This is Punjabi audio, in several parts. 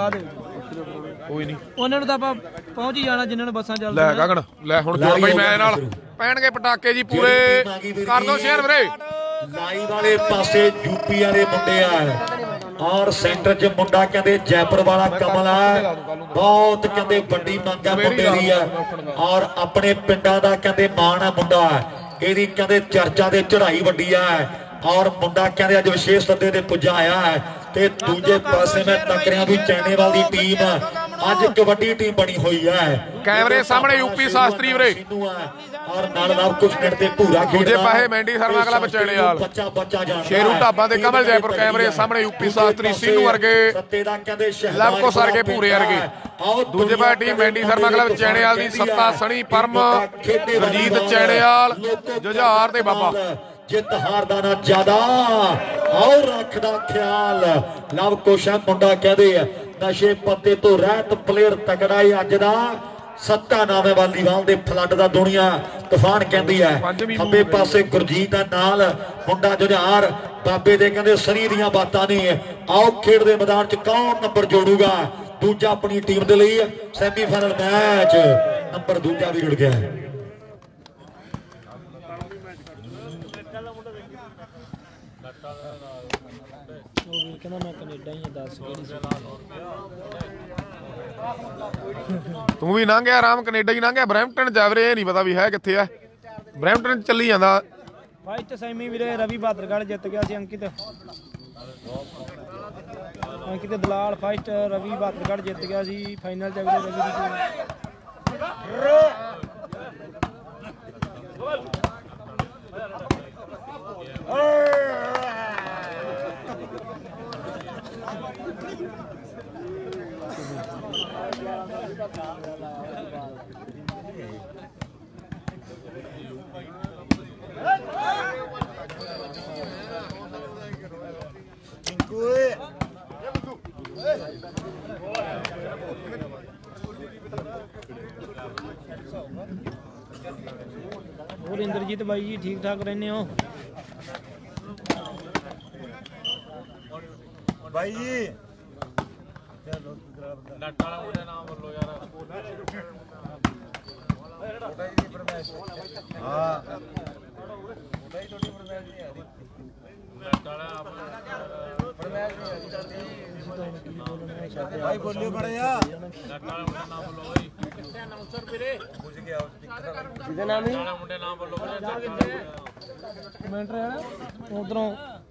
ਲਾ ਦੇ ਕੋਈ ਨਹੀਂ ਉਹਨਾਂ ਨੂੰ ਤਾਂ ਆਪਾਂ ਪਹੁੰਚ ਹੀ ਜਾਣਾ ਜਿਨ੍ਹਾਂ ਨੂੰ ਬੱਸਾਂ ਚੱਲਦੀਆਂ ਲੈ ਗਗਨ ਲੈ ਹੁਣ ਜੁੜ ਬਈ ਮੈਂ ਨਾਲ ਪੈਣਗੇ ਪਟਾਕੇ ਜੀ ਪੂਰੇ ਕਰ ਦੋ ਸ਼ੇਅਰ ਵੀਰੇ ਲਾਈ ਵਾਲੇ ਪਾਸੇ ਯੂਪੀ ਵਾਲੇ ਮੁੰਡੇ ਆ ਔਰ ਸੈਂਟਰ 'ਚ ਮੁੰਡਾ ਕਹਿੰਦੇ ਜੈਪੁਰ ਵਾਲਾ ਕਮਲ ਆ ਬਹੁਤ ਕਹਿੰਦੇ ਵੱਡੀ ਮੰਗ ਆ ਮੁੰਡੇ ਦੀ ਆ ਔਰ ਆਪਣੇ ਪਿੰਡਾਂ ਦਾ ਕਹਿੰਦੇ ਮਾਣ ਆ ਮੁੰਡਾ ਇਹਦੀ ਕਹਿੰਦੇ ਚਰਚਾ ਦੇ ਚੜ੍ਹਾਈ ਵੱਡੀ ਆ ਔਰ ਮੁੰਡਾ ਕਹਿੰਦੇ ਅੱਜ ਵਿਸ਼ੇਸ਼ ਸੱਦੇ ਤੇ ਪੁੱਜਾ ਆਇਆ ਹੈ ਤੇ ਦੂਜੇ ਪਾਸੇ ਮੈਂ ਤੱਕਰਿਆਂ ਦੀ ਚੈਨੇਵਾਲ ਦੀ ਟੀਮ ਅੱਜ ਕਬੱਡੀ ਟੀਮ ਬਣੀ ਹੋਈ ਹੈ ਕੈਮਰੇ ਸਾਹਮਣੇ ਯੂਪੀ ਸ਼ਾਸਤਰੀ ਵੀਰੇ ਔਰ ਨਾਲ ਨਾਲ ਕੁਝ ਮਿੰਟ ਤੇ ਪੂਰਾ ਦੂਜੇ ਪਾਸੇ ਮੈਂਡੀ ਸ਼ਰਮਾ ਕਲੱਬ ਚੈਨੇਵਾਲ ਸ਼ੇਰੂ ਢਾਬਾ ਦੇ ਕਮਲ ਜੈਪੁਰ ਕੈਮਰੇ ਸਾਹਮਣੇ ਯੂਪੀ ਸ਼ਾਸਤਰੀ ਸਿੰਨੂ ਵਰਗੇ ਲਵਕੋ ਸਰਗੇ ਭੂਰੇ ਵਰਗੇ ਦੂਜੇ ਪਾਸੇ team Mandy Sharma club Chainewal ਦੀ ਸੱਤਾ ਸਣੀ ਪਰਮ ਰਣਜੀਤ ਚੈਨੇਵਾਲ ਜੁਝਾਰ ਤੇ ਬਾਬਾ ਜਿੱਤ ਹਾਰ ਦਾ ਨਾ ਜ਼ਿਆਦਾ ਔਰ ਰੱਖਦਾ ਖਿਆਲ ਲਵ ਕੋਸ਼ਾ ਮੁੰਡਾ ਕਹਦੇ ਨਸ਼ੇ ਪੱਤੇ ਤੋਂ ਰਹਿਤ ਪਲੇਅਰ ਤਕੜਾ ਹੀ ਅੱਜ ਦਾ ਸੱਤਾ ਨਾਮੇ ਵਾਲੀਵਾਲ ਦੇ ਫਲੱਡ ਦਾ ਦੁਨੀਆ ਤੂਫਾਨ ਕਹਿੰਦੀ ਹੈ ਖੱਬੇ ਪਾਸੇ ਗੁਰਜੀਤ ਦਾ ਨਾਲ ਮੁੰਡਾ ਜੁਝਾਰ ਬਾਬੇ ਦੇ ਕਹਿੰਦੇ ਸਰੀ ਦੀਆਂ ਬਾਤਾਂ ਨੇ ਆਓ ਖੇਡ ਦੇ ਮੈਦਾਨ 'ਚ ਕੌਣ ਨੰਬਰ ਜੋੜੂਗਾ ਦੂਜਾ ਆਪਣੀ ਟੀਮ ਦੇ ਲਈ ਸੈਮੀਫਾਈਨਲ ਮੈਚ ਨੰਬਰ ਦੂਜਾ ਵੀ ਜੁੜ ਗਿਆ ਕਹਿੰਦਾ ਮੈਂ ਕੈਨੇਡਾ ਹੀ ਦੱਸ ਕਿਹੜੀ ਤੂੰ ਵੀ ਲੰਘਿਆ ਆਰਾਮ ਕੈਨੇਡਾ ਹੀ ਲੰਘਿਆ ਬਰੈਂਪਟਨ ਜਾ ਵੀਰੇ ਇਹ ਨਹੀਂ ਪਤਾ ਵੀ ਹੈ ਕਿੱਥੇ ਆ ਬਰੈਂਪਟਨ ਚੱਲੀ ਜਾਂਦਾ ਫਸਟ ਸੈਮੀ ਵੀਰੇ ਰਵੀ ਬਹਾਦਰਗੜ੍ਹ ਜਿੱਤ ਗਿਆ ਸੀ ਅੰਕਿਤ ਦਲਾਲ ਫਸਟ ਰਵੀ ਬਹਾਦਰਗੜ੍ਹ ਜਿੱਤ ਗਿਆ ਸੀ ਫਾਈਨਲ ਚ ਵੀਰੇ ਰਵੀ ਦੀ ਹੋਰ ਇੰਦਰਜੀਤ ਬਾਈ ਜੀ ਠੀਕ ਠਾਕ ਰਹਿੰਦੇ ਹੋ ਬਾਈ ਜੀ ਨੱਟ ਵਾਲਾ ਮੁੰਡੇ ਨਾਮ ਬੋਲੋ ਯਾਰ ਹਾਂ ਭਾਈ ਬੋਲਿਓ ਬੜਿਆ ਨੱਟ ਵਾਲਾ ਮੁੰਡਾ ਨਾਮ ਬੋਲੋ ਬਾਈ ਅਨਾਉਂਸਰ ਵੀਰੇ ਪੁੱਛ ਗਿਆ ਜਿਹਦਾ ਨਾਮ ਹੀ ਮੁੰਡੇ ਨਾਮ ਬੋਲੋ ਕਮੈਂਟਰ ਹੈ ਨਾ ਉਧਰੋਂ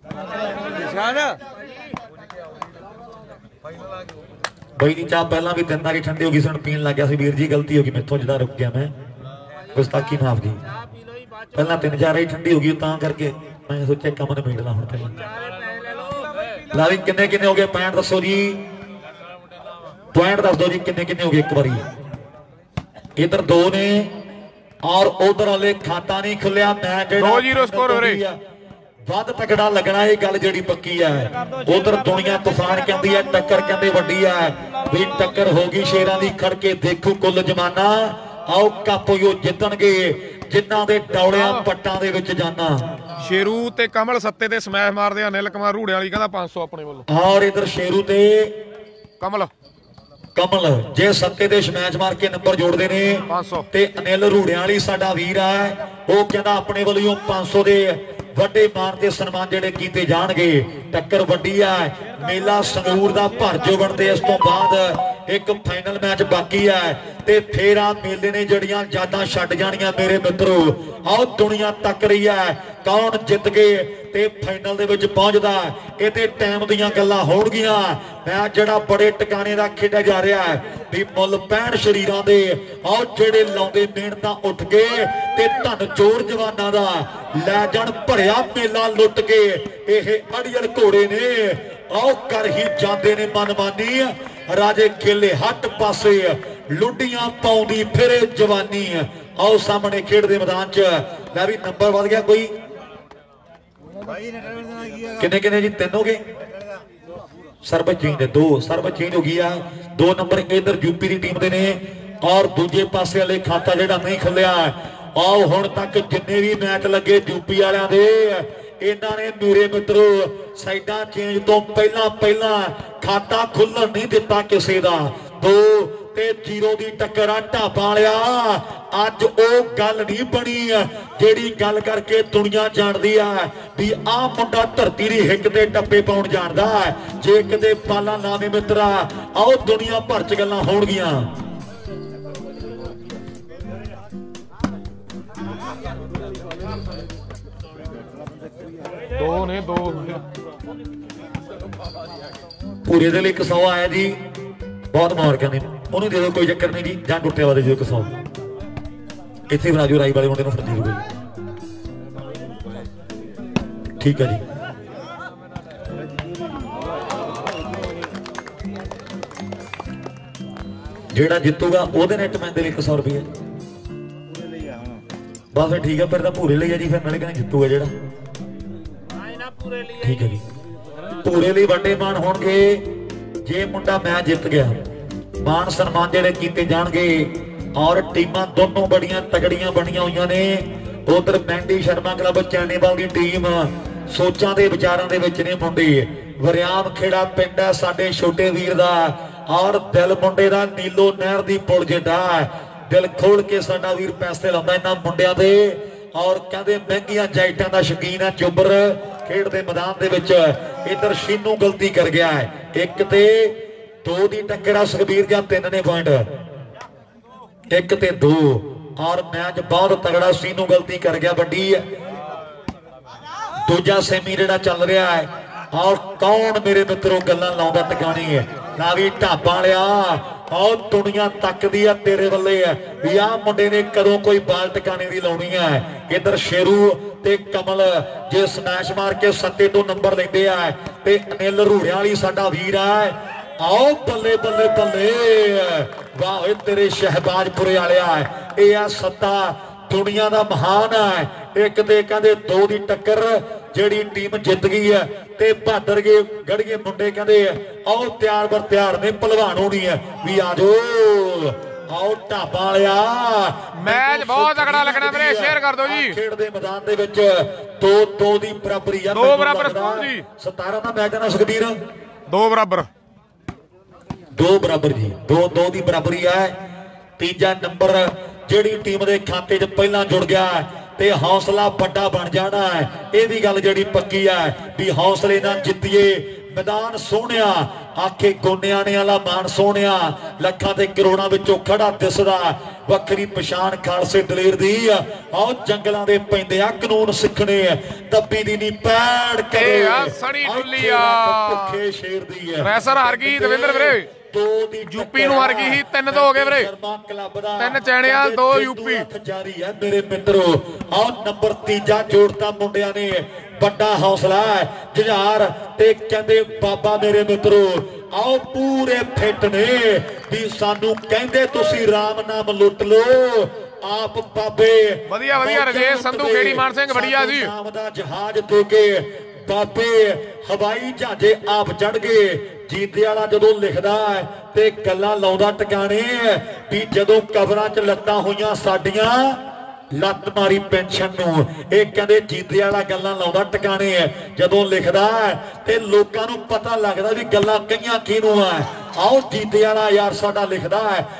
ਬਈ ਦੀ ਚਾਹ ਪਹਿਲਾਂ ਵੀ 3 ਵਾਰੀ ਠੰਡੀ ਹੋ ਗਈ ਸੀ ਹੁਣ ਪੀਣ ਲੱਗ ਗਿਆ ਸੀ ਵੀਰ ਜੀ ਗਲਤੀ ਹੋ ਗਈ ਮੈਥੋਂ ਜਿੱਦਾਂ ਰੁਕ ਗਿਆ ਮੈਂ ਗੁਸਤਾਖੀ ਮਾਫ ਜੀ ਪਹਿਲਾਂ 3-4 ਵਾਰੀ ਠੰਡੀ ਹੋ ਗਈ ਤਾਂ ਕਰਕੇ ਮੈਂ ਸੋਚਿਆ ਕੰਮ ਨੂੰ ਮੇੜਨਾ ਹੁਣ ਪਹਿਲਾਂ ਲਾਵੀ ਕਿੰਨੇ ਹੋ ਗਏ ਪੁਆਇੰਟ ਦੱਸੋ ਜੀ ਪੁਆਇੰਟ ਦੱਸ ਦਿਓ ਜੀ ਕਿੰਨੇ ਹੋ ਗਏ ਇੱਕ ਵਾਰੀ ਇਧਰ 2 ਨੇ ਔਰ ਉਧਰ ਵਾਲੇ ਖਾਤਾ ਨਹੀਂ ਖੁੱਲਿਆ ਮੈਚ ਜਿਹੜਾ 2-0 ਸਕੋਰ ਵੀਰੇ ਵੱਧ ਤਕੜਾ ਲੱਗਣਾ ਇਹ ਗੱਲ ਜਿਹੜੀ ਪੱਕੀ ਹੈ ਉਧਰ ਦੁਨੀਆ ਤੂਫਾਨ ਕਹਿੰਦੀ ਹੈ ਟੱਕਰ ਕਹਿੰਦੇ ਵੱਡੀ ਹੈ ਵੀ ਟੱਕਰ ਹੋ ਗਈ ਸ਼ੇਰਾਂ ਦੀ ਖੜ ਕੇ ਦੇਖੋ ਕੁੱਲ ਜਮਾਨਾ ਆਓ ਕੱਪ ਉਹ ਜਿੱਤਣਗੇ ਜਿਨ੍ਹਾਂ ਦੇ ਡੌਲਿਆਂ ਪੱਟਾਂ ਦੇ ਵਿੱਚ ਜਾਣਾ ਸ਼ੇਰੂ ਤੇ ਕਮਲ ਸੱਤੇ ਤੇ ਸਮੈਸ਼ ਮਾਰਦੇ ਆ ਅਨਿਲ ਕੁਮਾਰ ਰੂੜੇ ਵਾਲੀ ਕਹਿੰਦਾ 500 ਆਪਣੇ ਵੱਲੋਂ ਔਰ ਇਧਰ ਸ਼ੇਰੂ ਤੇ ਕਮਲ ਜੇ ਸੱਤੇ ਦੇ ਸਮੈਚ ਮਾਰ ਕੇ ਨੰਬਰ ਜੋੜਦੇ ਨੇ 500 ਤੇ ਅਨਿਲ ਰੂੜਿਆਂ ਵਾਲੀ ਸਾਡਾ ਵੀਰ ਹੈ ਉਹ ਕਹਿੰਦਾ ਆਪਣੇ ਵੱਲੋਂ 500 ਦੇ ਵੱਡੇ ਮਾਨ ਤੇ ਸਨਮਾਨ ਜਿਹੜੇ ਕੀਤੇ ਜਾਣਗੇ ਟੱਕਰ ਵੱਡੀ ਆ ਮੇਲਾ ਸੰਗਰੂਰ ਦਾ ਭਰ ਜੋ ਬਣਦੇ ਇਸ ਤੋਂ ਬਾਅਦ ਇੱਕ ਫਾਈਨਲ ਮੈਚ ਬਾਕੀ ਹੈ ਤੇ ਫੇਰ ਆ ਮੇਲੇ ਨੇ ਜਿਹੜੀਆਂ ਯਾਦਾਂ ਛੱਡ ਜਾਣੀਆਂ ਮੇਰੇ ਮਿੱਤਰੋ ਆਓ ਦੁਨੀਆ ਤੱਕ ਰਹੀ ਹੈ ਕੌਣ ਜਿੱਤ ਗਏ ਤੇ ਫਾਈਨਲ ਦੇ ਵਿੱਚ ਪਹੁੰਚਦਾ ਇਹ ਤੇ ਟਾਈਮ ਦੀਆਂ ਗੱਲਾਂ ਹੋਣਗੀਆਂ ਮੈਚ ਜਿਹੜਾ ਬੜੇ ਟਿਕਾਣੇ ਦਾ ਖੇਡਿਆ ਜਾ ਰਿਹਾ ਹੈ ਵੀ ਮੁੱਲ 65 ਸ਼ਰੀਰਾਂ ਦੇ ਆਓ ਜਿਹੜੇ ਲਾਉਂਦੇ ਮਿਹਨਤਾਂ ਉੱਠ ਕੇ ਤੇ ਧਨ ਚੋਰ ਜਵਾਨਾਂ ਦਾ ਲੈ ਜਾਣ ਭਰਿਆ ਮੇਲਾ ਲੁੱਟ ਕੇ ਇਹ ਅੜੀਅਲ ਘੋੜੇ ਨੇ ਆਓ ਕਰ ਹੀ ਜਾਂਦੇ ਨੇ ਮਨਮਾਨੀ ਰਾਜੇ ਖੇਲੇ ਹੱਟ ਪਾਸੇ ਲੁੱਡੀਆਂ ਪਾਉਂਦੀ ਫਿਰੇ ਜਵਾਨੀ ਆਓ ਸਾਹਮਣੇ ਖੇਡ ਦੇ ਮੈਦਾਨ 'ਚ ਲੈ ਵੀ ਨੰਬਰ ਵੱਧ ਗਿਆ ਕੋਈ ਕਿੰਨੇ ਜੀ 3 ਹੋ ਗਏ ਸਰਬਤ ਚੇਂਜ ਦੇ 2 ਸਰਬਤ ਚੇਂਜ ਹੋ ਗਈ ਆ 2 ਨੰਬਰ ਇਧਰ ਯੂਪੀ ਦੀ ਟੀਮ ਦੇ ਨੇ ਔਰ ਦੂਜੇ ਪਾਸੇ ਵਾਲੇ ਖਾਤਾ ਜਿਹੜਾ ਨਹੀਂ ਖੁੱਲਿਆ ਆਓ ਹੁਣ ਤੱਕ ਜਿੰਨੇ ਵੀ ਮੈਚ ਲੱਗੇ ਯੂਪੀ ਵਾਲਿਆਂ ਦੇ ਇਹਨਾਂ ਨੇ ਮੇਰੇ ਮਿੱਤਰੋ ਸਾਈਡਾਂ ਚੇਂਜ ਤੋਂ ਪਹਿਲਾਂ ਖਾਤਾ ਖੁੱਲਣ ਨਹੀਂ ਦਿੱਤਾ ਕਿਸੇ ਦਾ। 2-0 ਦੀ ਟੱਕਰ ਆ ਢਾਬਾ ਵਾਲਿਆ। ਅੱਜ ਉਹ ਗੱਲ ਨਹੀਂ ਬਣੀ ਜਿਹੜੀ ਗੱਲ ਕਰਕੇ ਦੁਨੀਆ ਜਾਣਦੀ ਆ ਵੀ ਆਹ ਮੁੰਡਾ ਧਰਤੀ ਦੀ ਹਿੱਕ ਤੇ ਟੱਪੇ ਪਾਉਣ ਜਾਣਦਾ। ਜੇ ਕਿਤੇ ਪਾਲਾ ਲਾਵੇ ਮਿੱਤਰਾ ਆਓ ਦੁਨੀਆ ਭਰ ਚ ਗੱਲਾਂ ਹੋਣਗੀਆਂ। ਦੋ ਨੇ ਦੋ ਪੂਰੇ ਦੇ ਲਈ 100 ਆਇਆ ਜੀ, ਬਹੁਤ ਮਾਰਕਾਂ ਨੇ ਉਹਨੂੰ ਦੇ ਦਿਓ, ਕੋਈ ਚੱਕਰ ਨਹੀਂ ਜੀ। ਜਾਂ ਟੁੱਟੇ ਵਾਲੇ ਜੋ 100 ਇੱਥੇ ਬਣਾ ਦਿਓ ਰਾਈ ਵਾਲੇ ਮੁੰਡੇ ਨੂੰ ਫੜ ਦਿਓ। ਠੀਕ ਹੈ ਜੀ। ਜਿਹੜਾ ਜਿੱਤੂਗਾ ਉਹਦੇ ਨੈਟ ਮੈਂ ਦੇ ਲਈ 100 ਰੁਪਏ ਬਸ ਫਿਰ ਠੀਕ ਹੈ। ਫਿਰ ਤਾਂ ਪੂਰੇ ਲਈ ਆ ਜੀ, ਫਿਰ ਨਾਲੇ ਕਹਿੰਦੇ ਜਿੱਤੂਗਾ ਜਿਹੜਾ। ਠੀਕ ਹੈ ਜੀ। ਪੂਰੇ ਲਈ ਵੱਡੇ ਮਾਣ ਹੋਣਗੇ ਜੇ ਮੁੰਡਾ ਮੈਚ ਜਿੱਤ ਗਿਆ। ਮਾਣ ਸਨਮਾਨ ਜਿਹੜੇ ਕੀਤੇ ਜਾਣਗੇ ਔਰ ਟੀਮਾਂ ਦੋਨੋਂ ਬੜੀਆਂ ਤਗੜੀਆਂ ਬਣੀਆਂ ਹੋਈਆਂ ਨੇ। ਉਧਰ ਮੈਂਡੀ ਸ਼ਰਮਾ ਕਲੱਬ ਚੈਨੀਵਾਲ ਦੀ ਟੀਮ ਸੋਚਾਂ ਦੇ ਵਿਚਾਰਾਂ ਦੇ ਵਿੱਚ ਨੇ ਮੁੰਡੇ। ਵਰਿਆਮ ਖੇੜਾ ਪਿੰਡ ਹੈ ਸਾਡੇ ਛੋਟੇ ਵੀਰ ਦਾ ਔਰ ਦਿਲ ਮੁੰਡੇ ਦਾ ਨੀਲੋ ਨਹਿਰ ਦੀ ਪੁਲ ਜਿੱਡਾ। ਦਿਲ ਖੋਲ ਕੇ ਸਾਡਾ ਵੀਰ ਪੈਸੇ ਲਾਉਂਦਾ ਇਹਨਾਂ ਮੁੰਡਿਆਂ ਦੇ ਔਰ ਕਹਿੰਦੇ ਮਹਿੰਗੀਆਂ ਜੈਕਟਾਂ ਦਾ ਸ਼ੌਕੀਨ ਹੈ। ਚੁੱਬਰ ਖੇਡ ਦੇ ਮੈਦਾਨ ਦੇ ਵਿੱਚ ਇਧਰ ਸ਼ੀਨੂ ਗਲਤੀ ਕਰ ਗਿਆ ਹੈ। 1-2 ਦੀ ਟੱਕਰ ਆ ਸੁਖਬੀਰ ਜਾਂ 3 ਨੇ ਪੁਆਇੰਟ 1-2 ਔਰ ਮੈਚ ਬਹੁਤ ਤਗੜਾ। ਸ਼ੀਨੂ ਗਲਤੀ ਕਰ ਗਿਆ ਵੱਡੀ ਹੈ। ਦੂਜਾ ਸੈਮੀ ਜਿਹੜਾ ਚੱਲ ਰਿਹਾ ਹੈ ਔਰ ਕੌਣ ਮੇਰੇ ਮਿੱਤਰੋ ਗੱਲਾਂ ਲਾਉਂਦਾ ਟਿਕਾਣੀ ਹੈ ਨਾ ਵੀ ਢਾਬਾ ਵਾਲਿਆ। ਔਰ ਦੁਨੀਆ ਤੱਕਦੀ ਆ ਤੇਰੇ ਵੱਲੇ ਹੈ ਵੀ ਆਹ ਮੁੰਡੇ ਨੇ ਕਦੋਂ ਕੋਈ ਬਾਲ ਟਿਕਾਣੇ ਦੀ ਲਾਉਣੀ ਹੈ। ਇਧਰ ਸ਼ੇਰੂ ਤੇ ਕਮਲ ਜੇ ਸਮੈਸ਼ ਮਾਰ ਕੇ 7 ਤੋਂ ਨੰਬਰ ਲੈਂਦੇ ਆ ਤੇ ਅਨਿਲ ਰੂੜਿਆਂ ਵਾਲੀ ਸਾਡਾ ਵੀਰ ਹੈ। ਆਓ ਬੱਲੇ ਬੱਲੇ ਬੱਲੇ ਵਾਹ ਓਏ ਤੇਰੇ ਸ਼ਹਿਬਾਜ਼ਪੁਰੇ ਵਾਲਿਆ। ਇਹ ਆ ਸੱਤਾ ਦੁਨੀਆ ਦਾ ਮਹਾਨ ਹੈ। ਇੱਕ ਤੇ ਕਹਿੰਦੇ 2 ਦੀ ਟੱਕਰ ਜਿਹੜੀ ਟੀਮ ਜਿੱਤ ਗਈ ਹੈ ਤੇ ਬਹਾਦਰ ਗੜੀਏ ਮੁੰਡੇ ਕਹਿੰਦੇ ਆਓ ਤਿਆਰ ਬਰ ਤਿਆਰ ਨੇ ਭਲਵਾਨ ਹੋਣੀ ਹੈ ਵੀ ਆਜੋ। ਆਓ ਢਾਬਾ ਵਾਲਿਆ ਮੈਚ ਬਹੁਤ ਤਕੜਾ ਲੱਗਣਾ ਵੀਰੇ, ਸ਼ੇਅਰ ਕਰ ਦਿਓ ਜੀ। ਖੇਡ ਦੇ ਮੈਦਾਨ ਦੇ ਵਿੱਚ 2-2 ਦੀ ਬਰਾਬਰੀ ਆ। 2 ਬਰਾਬਰ ਸਕੋਰ ਜੀ। 17 ਦਾ ਮੈਚ ਨਾ ਸੁਖਬੀਰ 2 ਬਰਾਬਰ 2 ਬਰਾਬਰ ਜੀ। 2-2 ਦੀ ਬਰਾਬਰੀ ਹੈ। ਤੀਜਾ ਨੰਬਰ ਜਿਹੜੀ ਟੀਮ ਦੇ ਖਾਤੇ 'ਚ ਪਹਿਲਾਂ ਜੁੜ ਗਿਆ ਤੇ ਹੌਸਲਾ ਵੱਡਾ ਬਣ ਜਾਣਾ ਹੈ। ਇਹ ਵੀ ਗੱਲ ਜਿਹੜੀ ਪੱਕੀ ਹੈ ਵੀ ਹੌਸਲੇ ਨਾਲ ਜਿੱਤੀਏ। ਮੈਦਾਨ ਸੋਹਣਿਆ ਆਖੇ ਗੋਨਿਆਂ ਨੇ ਵਾਲਾ ਮਾਨ ਸੋਹਣਿਆ ਲੱਖਾਂ ਤੇ ਕਰੋੜਾਂ ਵਿੱਚੋਂ ਖੜਾ ਦਿਸਦਾ। ਵੱਖਰੀ ਪਛਾਣ ਖਾਲਸੇ ਦਲੇਰ ਦੀ ਆਓ ਜੰਗਲਾਂ ਦੇ ਪੈਂਦੇ ਆ ਕਾਨੂੰਨ ਸਿੱਖਣੇ ਦੱਬੀ ਦੀ ਨਹੀਂ ਪੈੜ ਕੇ ਆ ਸਣੀ ਟੁੱਲੀ ਆ ਭੁੱਖੇ ਸ਼ੇਰ ਦੀ ਹੈ। ਰੈਸਰ ਹਾਰ ਗਈ ਦਵਿੰਦਰ ਵੀਰੇ। 2 ਦੀ ਯੂਪੀ ਨੂੰ ਹਾਰ ਗਈ ਸੀ 3 ਤੋਂ ਹੋ ਗਏ ਵੀਰੇ। 3 ਚੈਣਿਆਲ 2 ਯੂਪੀ ਜਾਰੀ ਹੈ ਮੇਰੇ ਮਿੱਤਰੋ। ਆਓ ਨੰਬਰ ਤੀਜਾ ਜੋੜਤਾ ਮੁੰਡਿਆਂ ਨੇ। ਵੱਡਾ ਹੌਸਲਾ ਹੈ ਜੁਝਾਰ ਤੇ ਕਹਿੰਦੇ ਬਾਬਾ ਮੇਰੇ ਮਿੱਤਰੋ ਆਓ ਪੂਰੇ ਫਿੱਟ ਨੇ ਵੀ ਸਾਨੂੰ ਕਹਿੰਦੇ ਤੁਸੀਂ ਰਾਮ ਨਾਮ ਲੁੱਟ ਲੋ ਆਪ ਬਾਬੇ। ਵਧੀਆ ਵਧੀਆ ਰਜੇਸ਼ ਸੰਧੂ ਖੇੜੀ ਮਾਨ ਸਿੰਘ ਵੜੀਆ ਸੀ। ਨਾਮ ਦਾ ਜਹਾਜ਼ ਦੇ ਕੇ ਬਾਬੇ ਹਵਾਈ ਜਹਾਜ਼ੇ ਆਪ ਚੜ ਗਏ। ਜੀਤੇ ਵਾਲਾ ਜਦੋਂ ਲਿਖਦਾ ਤੇ ਗੱਲਾਂ ਲਾਉਂਦਾ ਟਿਕਾਣੇ ਵੀ ਜਦੋਂ ਕਬਰਾਂ 'ਚ ਲੱਤਾਂ ਹੋਈਆਂ ਸਾਡੀਆਂ ਲੱਤ ਮਾਰੀ ਪੈਨਸ਼ਨ ਨੂੰ। ਇਹ ਕਹਿੰਦੇ ਜੀਤੇ ਵਾਲਾ ਗੱਲਾਂ ਲਾਉਂਦਾ ਟਿਕਾਣੇ ਜਦੋਂ ਲਿਖਦਾ ਤੇ ਲੋਕਾਂ ਨੂੰ ਪਤਾ ਲੱਗਦਾ ਵੀ ਗੱਲਾਂ ਕਈਆਂ ਕਿਹਨੂੰ ਆ। ਆਓ ਜੀਤੇ ਵਾਲਾ ਯਾਰ ਸਾਡਾ ਲਿਖਦਾ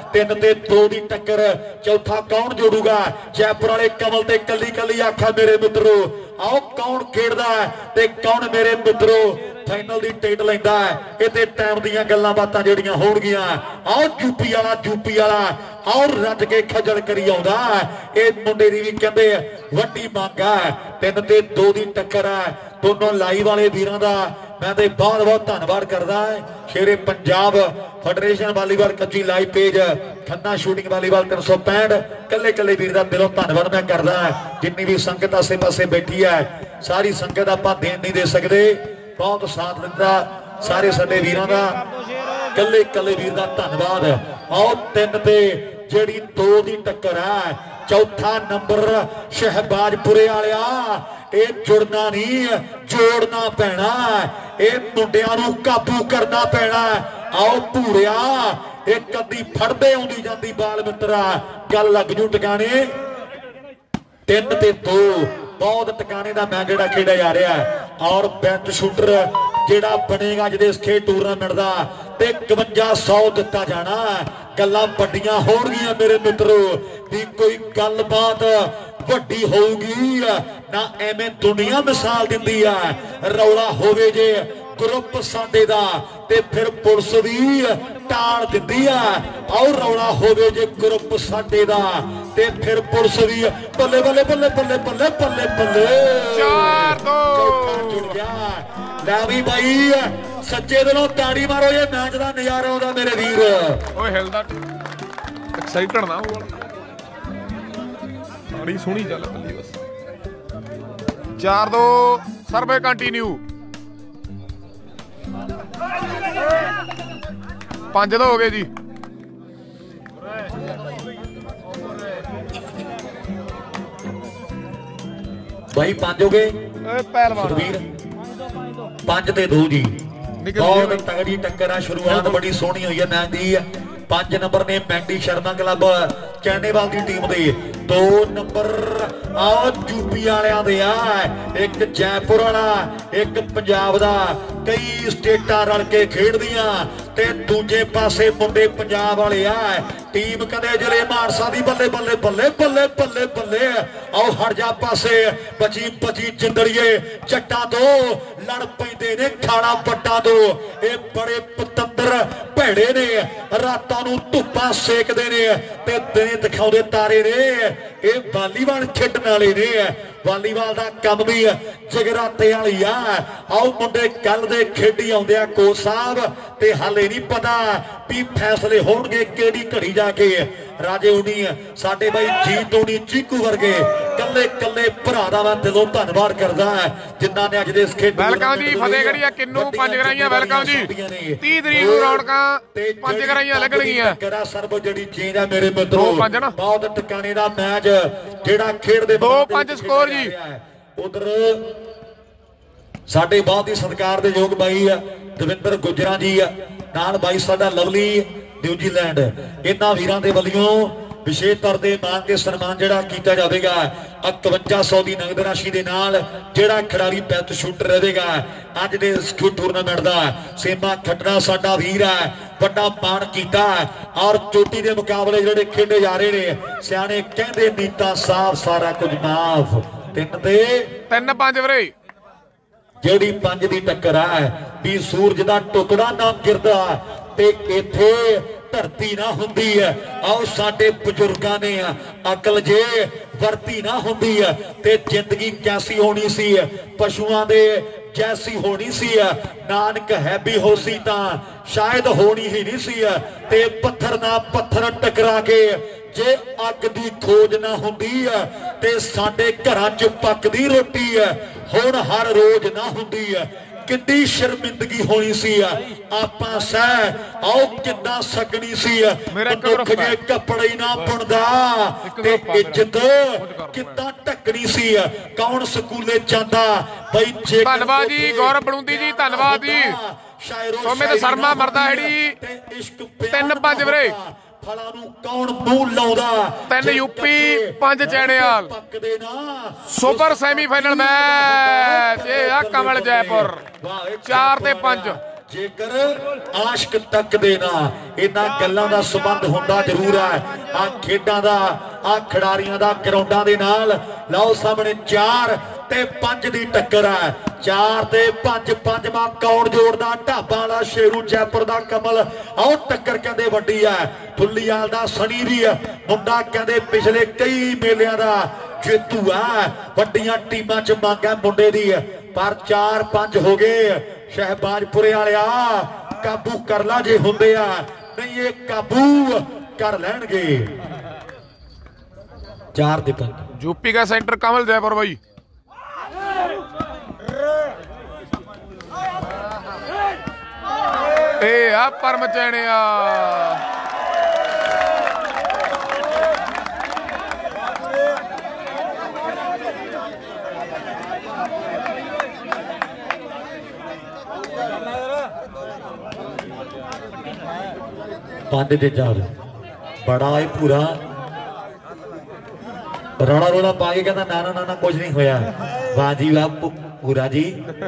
3-2 ਦੀ ਟੱਕਰ। ਚੌਥਾ ਕੌਣ ਜੋੜੂਗਾ? ਜੈਪੁਰ ਵਾਲੇ ਕਮਲ ਤੇ ਕੱਲੀ ਕੱਲੀ ਆਖਾ ਮੇਰੇ ਮਿੱਤਰੋ। ਆਓ ਕੌਣ ਖੇਡਦਾ ਤੇ ਕੌਣ ਮੇਰੇ ਮਿੱਤਰੋ ਫਾਈਨਲ ਦੀ ਟਿਕਟ ਲੈਂਦਾ। ਇਹ ਤੇ ਟਾਈਮ ਦੀਆਂ ਗੱਲਾਂ ਬਾਤਾਂ ਜਿਹੜੀਆਂ ਹੋਣਗੀਆਂ। ਆਓ ਯੂਪੀ ਵਾਲਾ ਆਓ ਰੱਜ ਕੇ ਖੱਜਲ ਕਰੀ ਆਉਂਦਾ। ਇਹ ਮੁੰਡੇ ਦੀ ਵੀ ਕਹਿੰਦੇ ਵੱਡੀ ਮੰਗ ਹੈ। 3-2 ਦੀ ਟੱਕਰ ਹੈ। ਦੋਨੋਂ ਲਾਈਵ ਵਾਲੇ ਵੀਰਾਂ ਦਾ ਮੈਂ ਤੇ ਬਹੁਤ ਬਹੁਤ ਧੰਨਵਾਦ ਕਰਦਾ ਸ਼ੇਰੇ ਪੰਜਾਬ ਫੈਡਰੇਸ਼ਨ ਵਾਲੀਬਾਲ ਕੱਚੀ live page Khanna shooting volleyball 365 ਕੱਲੇ ਕੱਲੇ ਵੀਰ ਦਾ ਦਿਲੋਂ ਧੰਨਵਾਦ ਮੈਂ ਕਰਦਾ। ਜਿੰਨੀ ਵੀ ਸੰਗਤ ਆਸੇ ਪਾਸੇ ਬੈਠੀ ਹੈ ਸਾਰੀ ਸੰਗਤ ਆਪਾਂ ਦੇਣ ਨਹੀਂ ਦੇ ਸਕਦੇ। ਬਹੁਤ ਸਾਥ ਦਿੱਤਾ ਸਾਰੇ ਸਾਡੇ ਵੀਰਾਂ ਦਾ ਕੱਲੇ ਕੱਲੇ ਵੀਰ ਦਾ ਧੰਨਵਾਦ। ਆਓ 3 ਤੇ ਜਿਹੜੀ 2 ਦੀ ਟੱਕਰ ਹੈ। ਚੌਥਾ ਨੰਬਰ ਸ਼ਹਿਬਾਜ਼ਪੁਰੇ ਵਾਲਿਆ। ਇਹ ਜੁੜਨਾ ਨਹੀਂ ਜੋੜਨਾ ਪੈਣਾ। ਇਹ ਮੁੰਡਿਆਂ ਨੂੰ ਕਾਬੂ ਕਰਨਾ ਪੈਣਾ। ਆਓ ਭੂਰਿਆ ਇੱਕ ਅੱਧੀ ਫੜਦੇ ਆਉਂਦੀ ਜਾਂਦੀ ਬਾਲ ਮਿੱਤਰਾ ਗੱਲ ਲੱਗ ਜੂ ਟਿਕਾਣੇ। 3-2 बहुत टिकाने का मैच जिहड़ा खेड़ा जा रहा है और बेस्ट शूटर जिहड़ा बनेगा जिहदे इस खेल टूरनामेंट का ते 5100 दिता जाना। गल्लां वड्डियां होणगीਆਂ मेरे मित्रो भी कोई गलबात वड्डी होगी ना एवें दुनिया मिसाल दिंदी है रौला होवे जे ग्रुप साडे दा ते फिर पुलिस भी टाल दिंदी है और रौला होवे जे ग्रुप साडे दा ते फिर पुलिस भी बल्ले बल्ले बल्ले बल्ले बल्ले बल्ले बल्ले 4-2 जुड़ गया। लै भी भाई सच्चे दिलों ताड़ी मारो ये मैच का नजारा आउंदा मेरे वीर। ओए हिलदा एक्साइटेड ना हो ताड़ी सोहनी चल बल्ली बस 4-2 सर्वे कंटिन्यू 5 हो गए जी। भाई 5 हो गए पहलवान 5 ते 2 जी। बहुत तगड़ी टक्कर है शुरुआत बड़ी सोहनी हुई है मैच की। 5 नंबर ने मैंडी शर्मा क्लब चैनेवाल की टीम दे 2 नंबर यूपी वालियां दे एक जयपुर वाला एक पंजाब दा कई स्टेटां रल के खेडदियां ते दूजे पासे मुंडे पंजाब वाले टीम कदे जिले मानसा दी बल्ले बल्ले बल्ले बल्ले बल्ले बल्ले आओ हट जा पासे बची बची जिंदड़िए जट्टां तो लड़ पैंदे ने खाना पट्टा दो ये बड़े पतंदर भैड़े ने रातां नूं धुप्पां सेकदे ने ते दिने दिखाउंदे तारे ने ये वालीबाल खेडण वाले ने वालीबाल दा कम भी जगराते वाली आओ मुंडे कल दे खेडी आउंदे कोच साहब ते हाले नहीं पता भी फैसले होणगे केड़ी घड़ी जाके राजे उनी साडे भाई जीत उनी चीकू वर्गे कल्ले कल्ले भरा दा मैं दिलों धन्नवाद करदा जिन्हां ने अज दे इस खेड वेलकम जी फतेहगढ़िया किन्नू 5 गराइयां वेलकम जी 30 तरीक नूं रौणकां 5 गराइयां लगणगीਆਂ करा सर्व जड़ी चेंज है मेरे मित्रों बहुत टकाने दा मैच जेड़ा खेड दे 2-5 स्कोर जी। उधर साडे बहुत ही सत्कार दे योग बाई दविंदर गुजरा जी नाल बाई साडा लवली न्यूजीलैंड इन्हां वीरां दे वल्लों विशेष तौर ते मान के सन्मान जिहड़ा कीता जावेगा 5100 दी नगद राशि दे नाल जिहड़ा खिडारी बेस्ट शूटर रहेगा अज दे इस टूरनामेंट दा सेमा खटना साडा वीर है बड़ा मान कीता और चोटी दे मुकाबले जिहड़े खेडे जा रहे ने सियाणे कहंदे नीता साफ सारा कुछ माफ 3-5 वीरे ਜਿਹੜੀ 5 ਦੀ ਟੱਕਰ ਹੈ ਵੀ ਸੂਰਜ ਦਾ ਟੁਕੜਾ ਨਾ ਗਿਰਦਾ ਤੇ ਇੱਥੇ ਧਰਤੀ ਨਾ ਹੁੰਦੀ ਹੈ ਆਓ ਸਾਡੇ ਬਜ਼ੁਰਗਾਂ ਨੇ ਅਕਲ ਜੇ ਵਰਤੀ ਨਾ ਹੁੰਦੀ ਹੈ ਤੇ ਜ਼ਿੰਦਗੀ ਕੈਸੀ ਹੋਣੀ ਸੀ ਪਸ਼ੂਆਂ ਦੇ जैसी होनी सी नानक है भी हो सी ता शायद होनी ही नहीं सी ते पत्थर ना पत्थर टकरा के जे अग दी खोज ना हुंदी ते साडे घरां च पकदी रोटी हुण हर रोज ना हुंदी किड्डी शर्मिंदगी होनी सी आपां सह आओ किद्दां सकनी सी मनुख जे कपड़े ही ना बुनदा ते इज्जत किद्दां टकनी सी कौन स्कूले जांदा बई जे धन्नवाद जी गौरव बलूंदी जी धन्नवाद जी सोमित शर्मा मरदा हेड़ी 3-5 वीरे कौन मूल लाउंदा 3 UP 5 Chainewal super semifinal match Kamal Jaipur 4-5 जेकर आशक तक देना इन्हां गल्लां दा संबंध हुंदा जरूर है आ खेडां दा आ खिडारियां दा ग्राउंडां दे नाल लाओ सामने 4-5 दी टक्कर है 4-5 पंजवां कौन जोड़दा ढाबा वाला शेरू जयपुर दा कमल आओ टक्कर कहंदे वड्डी है फुल्लीवाल दा सनी भी मुंडा कहंदे पिछले कई मेलियां दा जेतू है वड्डियां टीमां च मंग है मुंडे दी पर 4-5 हो गए शहबाजपुरे वाले काबू कर ला जे हुंदे नहीं ये काबू कर लैणगे 4-5 यूपी का सेंटर कमल जयपुर भाई ए परम चैनिया पांडे दे चार बड़ा है पूरा ਰੌਲਾ ਰੌਲਾ ਪਾ ਕੇ ਕਹਿੰਦਾ ਨਾ ਨਾ ਨਾ ਕੁਝ ਨਹੀਂ ਹੋਇਆ। ਵਾਹ ਜੀ ਵਾਹ ਪੂਰਾ ਜੀ।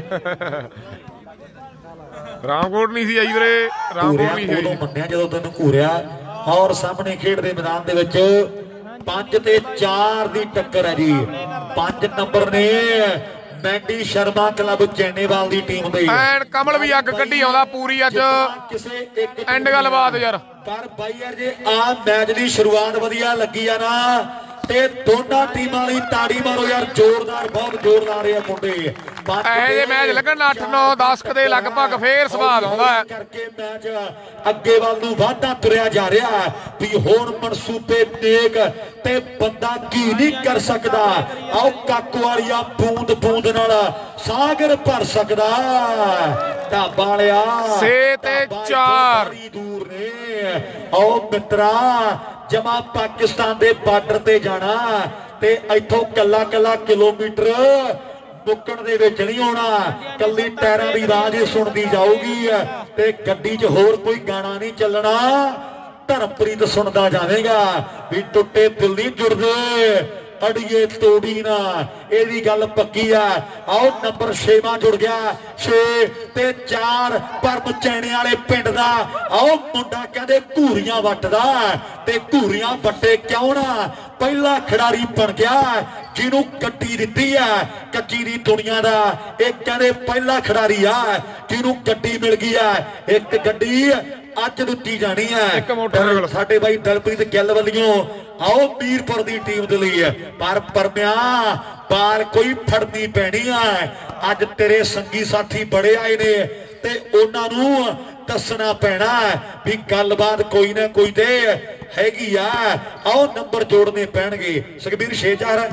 ਰਾਮਕੋਟ ਨਹੀਂ ਸੀ ਆਈ ਵੀਰੇ, ਰਾਮਕੋਟ ਨਹੀਂ ਸੀ ਉਦੋਂ ਮੰਨਿਆ ਜਦੋਂ ਤੈਨੂੰ ਘੂਰਿਆ। ਔਰ ਸਾਹਮਣੇ ਖੇਡਦੇ ਮੈਦਾਨ ਦੇ ਵਿੱਚ 5 ਤੇ 4 ਦੀ ਟੱਕਰ ਹੈ ਜੀ। 5 ਨੰਬਰ ਨੇ ਮੈਂਡੀ ਸ਼ਰਮਾ ਕਲੱਬ ਚੈਨੇਵਾਲ ਦੀ ਟੀਮ ਦੇ। ਐਨ ਕਮਲ ਵੀ ਅੱਗ ਕੱਢੀ ਆਉਂਦਾ ਪੂਰੀ ਅੱਜ। ਕਿਸੇ ਇੱਕ ਐਂਡ ਗੱਲਬਾਤ ਯਾਰ। ਪਰ ਬਾਈ ਯਾਰ ਜੇ ਆ ਮੈਚ ਦੀ ਸ਼ੁਰੂਆਤ ਵਧੀਆ ਲੱਗੀ ਆ ਨਾ ਤੇ ਦੋਨਾਂ ਟੀਮਾਂ ਲਈ ਤਾੜੀ ਮਾਰੋ ਯਾਰ, ਜ਼ੋਰਦਾਰ, ਬਹੁਤ ਜ਼ੋਰਦਾਰ ਇਹ ਮੁੰਡੇ। ਇਹ ਜੇ ਮੈਚ ਲੱਗਣ 8-9-10 ਦੇ ਲਗਭਗ ਫੇਰ ਸਵਾਦ ਆਉਂਦਾ ਹੈ ਕਰਕੇ ਮੈਚ ਅੱਗੇ ਵੱਲ ਨੂੰ ਵਾਧਾ ਤੁਰਿਆ ਜਾ ਰਿਹਾ ਵੀ ਹੁਣ ਮਨਸੂਬੇ ਤੇਗ ਤੇ ਬੰਦਾ ਕੀ ਨਹੀਂ ਕਰ ਸਕਦਾ। ਆਓ ਕਾਕੂਵਾਲੀਆ ਬੂੰਦ ਬੂੰਦ ਨਾਲ ਸਾਗਰ ਭਰ ਸਕਦਾ। ਢਾਬਾ ਵਾਲਿਆ 6 ਤੇ 4 ਦੂਰ ਨੇ। ਆਓ ਮਿੱਤਰਾ ਜਮਾ ਪਾਕਿਸਤਾਨ ਦੇ ਬਾਰਡਰ ਤੇ ਜਾਣਾ ਤੇ ਇੱਥੋਂ ਕੱਲਾ ਕੱਲਾ ਕਿਲੋਮੀਟਰ ਮੁੱਕਣ ਦੇ ਵਿੱਚ ਨਹੀਂ ਆਉਣਾ। ਕੱਲੀ ਟਾਇਰਾਂ ਦੀ ਆਵਾਜ਼ ਸੁਣਦੀ ਜਾਊਗੀ ਤੇ ਗੱਡੀ 'ਚ ਹੋਰ ਕੋਈ ਗਾਣਾ ਨਹੀਂ ਚੱਲਣਾ। ਧਰਮਪ੍ਰੀਤ ਸੁਣਦਾ ਜਾਵੇਗਾ ਵੀ ਟੁੱਟੇ ਦਿਲ ਨਹੀਂ ਜੁੜਦੇ ਅੜੀਏ ਤੋੜੀ ਨਾ, ਇਹਦੀ ਗੱਲ ਪੱਕੀ ਆ। ਆਓ ਨੰਬਰ 6ਵਾਂ ਜੁੜ ਗਿਆ। 6 ਤੇ 4 ਪਰਮ ਚੈਣੇ ਵਾਲੇ ਪਿੰਡ ਦਾ। ਆਓ ਮੁੰਡਾ ਕਹਿੰਦੇ ਘੂਰੀਆਂ ਵੱਟਦਾ ਤੇ ਘੂਰੀਆਂ ਵੱਟੇ ਕਿਉਂ ਨਾ, ਪਹਿਲਾ ਖਿਡਾਰੀ ਬਣ ਗਿਆ ਜਿਹਨੂੰ ਗੱਡੀ ਦਿੱਤੀ ਆ ਕੱਚੀ ਦੀ ਦੁਨੀਆ ਦਾ। ਇਹ ਕਹਿੰਦੇ ਪਹਿਲਾ ਖਿਡਾਰੀ ਆ ਜਿਹਨੂੰ ਗੱਡੀ ਮਿਲ ਗਈ ਆ। ਇੱਕ ਗੱਡੀ ਅੱਜ ਦਿੱਤੀ ਜਾਣੀ ਹੈ ਸਾਡੇ ਬਾਈ ਦਲਪ੍ਰੀਤ ਗਿੱਲ ਵੱਲੋਂ। ਆਓ ਮੀਰਪੁਰ ਦੀ ਟੀਮ ਦੇ ਲਈ ਪਰ ਪਰਮਿਆ ਬਾਲ ਕੋਈ ਫੜਨੀ ਪੈਣੀ ਆ। ਅੱਜ ਤੇਰੇ ਸੰਗੀ ਸਾਥੀ ਬੜੇ ਆਏ ਨੇ ਤੇ ਉਹਨਾਂ ਨੂੰ ਦੱਸਣਾ ਪੈਣਾ ਵੀ ਗੱਲਬਾਤ ਕੋਈ ਨਾ ਕੋਈ ਤੇ ਹੈਗੀ ਆ। ਆਓ ਨੰਬਰ ਜੋੜਨੇ ਪੈਣਗੇ। ਸੁਖਬੀਰ 6-4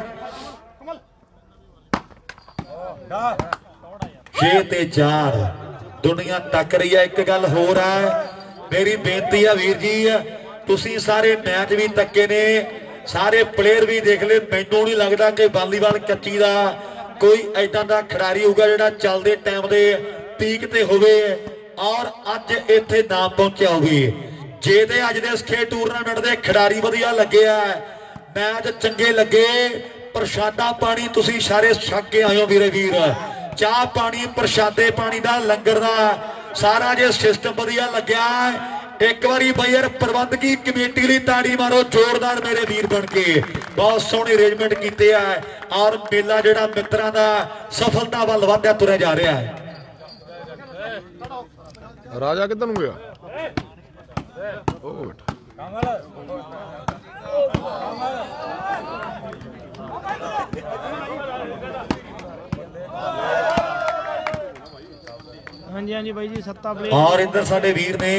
6 ਤੇ 4 ਦੁਨੀਆ ਤੱਕ ਰਹੀ ਆ। ਇੱਕ ਗੱਲ ਹੋਰ ਆ, ਮੇਰੀ ਬੇਨਤੀ ਆ ਵੀਰ ਜੀ, ਤੁਸੀਂ ਸਾਰੇ ਮੈਚ ਵੀ ਤੱਕੇ ਨੇ, ਸਾਰੇ ਪਲੇਅਰ ਵੀ ਦੇਖ ਲਏ। ਮੈਨੂੰ ਨਹੀਂ ਲੱਗਦਾ ਕਿ ਵਾਲੀਬਾਲ ਕੱਚੀ ਦਾ ਕੋਈ ਐਦਾਂ ਦਾ ਖਿਡਾਰੀ ਹੋਊਗਾ ਜਿਹੜਾ ਚੱਲਦੇ ਟਾਈਮ ਦੇ ਪੀਕ ਤੇ ਹੋਵੇ ਔਰ ਅੱਜ ਇੱਥੇ ਨਾ ਪਹੁੰਚਿਆ ਹੋਵੇ। ਜੇ ਤੇ ਅੱਜ ਦੇ ਇਸ ਖੇਡ ਟੂਰਨਾਮੈਂਟ ਦੇ ਖਿਡਾਰੀ ਵਧੀਆ ਲੱਗੇ ਆ, ਮੈਚ ਚੰਗੇ ਲੱਗੇ, ਪ੍ਰਸ਼ਾਦਾ ਪਾਣੀ ਤੁਸੀਂ ਸਾਰੇ ਛਕ ਕੇ ਆਇਓ ਵੀਰੇ ਵੀਰ। ਚਾਹ ਪਾਣੀ ਪ੍ਰਸ਼ਾਦੇ ਪਾਣੀ ਦਾ ਲੰਗਰ ਦਾ ਸਾਰਾ ਜੇ ਸਿਸਟਮ ਵਧੀਆ ਲੱਗਿਆ, ਇੱਕ ਵਾਰੀ ਬਈ ਯਾਰ ਪ੍ਰਬੰਧਕੀ ਕਮੇਟੀ ਲਈ ਤਾੜੀ ਮਾਰੋ ਜ਼ੋਰਦਾਰ ਮੇਰੇ ਵੀਰ ਬਣ ਕੇ। ਬਹੁਤ ਸੋਹਣੇ ਅਰੇਂਜਮੈਂਟ ਕੀਤੇ ਆ ਔਰ ਮੇਲਾ ਜਿਹੜਾ ਮਿੱਤਰਾਂ ਦਾ ਸਫਲਤਾ ਵੱਲ ਵਧਦਾ ਤੁਰਿਆ ਜਾ ਰਿਹਾ ਹੈ। ਰਾਜਾ ਕਿੱਧਰ ਨੂੰ ਗਿਆ? ਹਾਂਜੀ ਹਾਂਜੀ ਬਾਈ ਜੀ, ਸੱਤਾ ਪਲੇਅਰ ਔਰ ਇੱਧਰ ਸਾਡੇ ਵੀਰ ਨੇ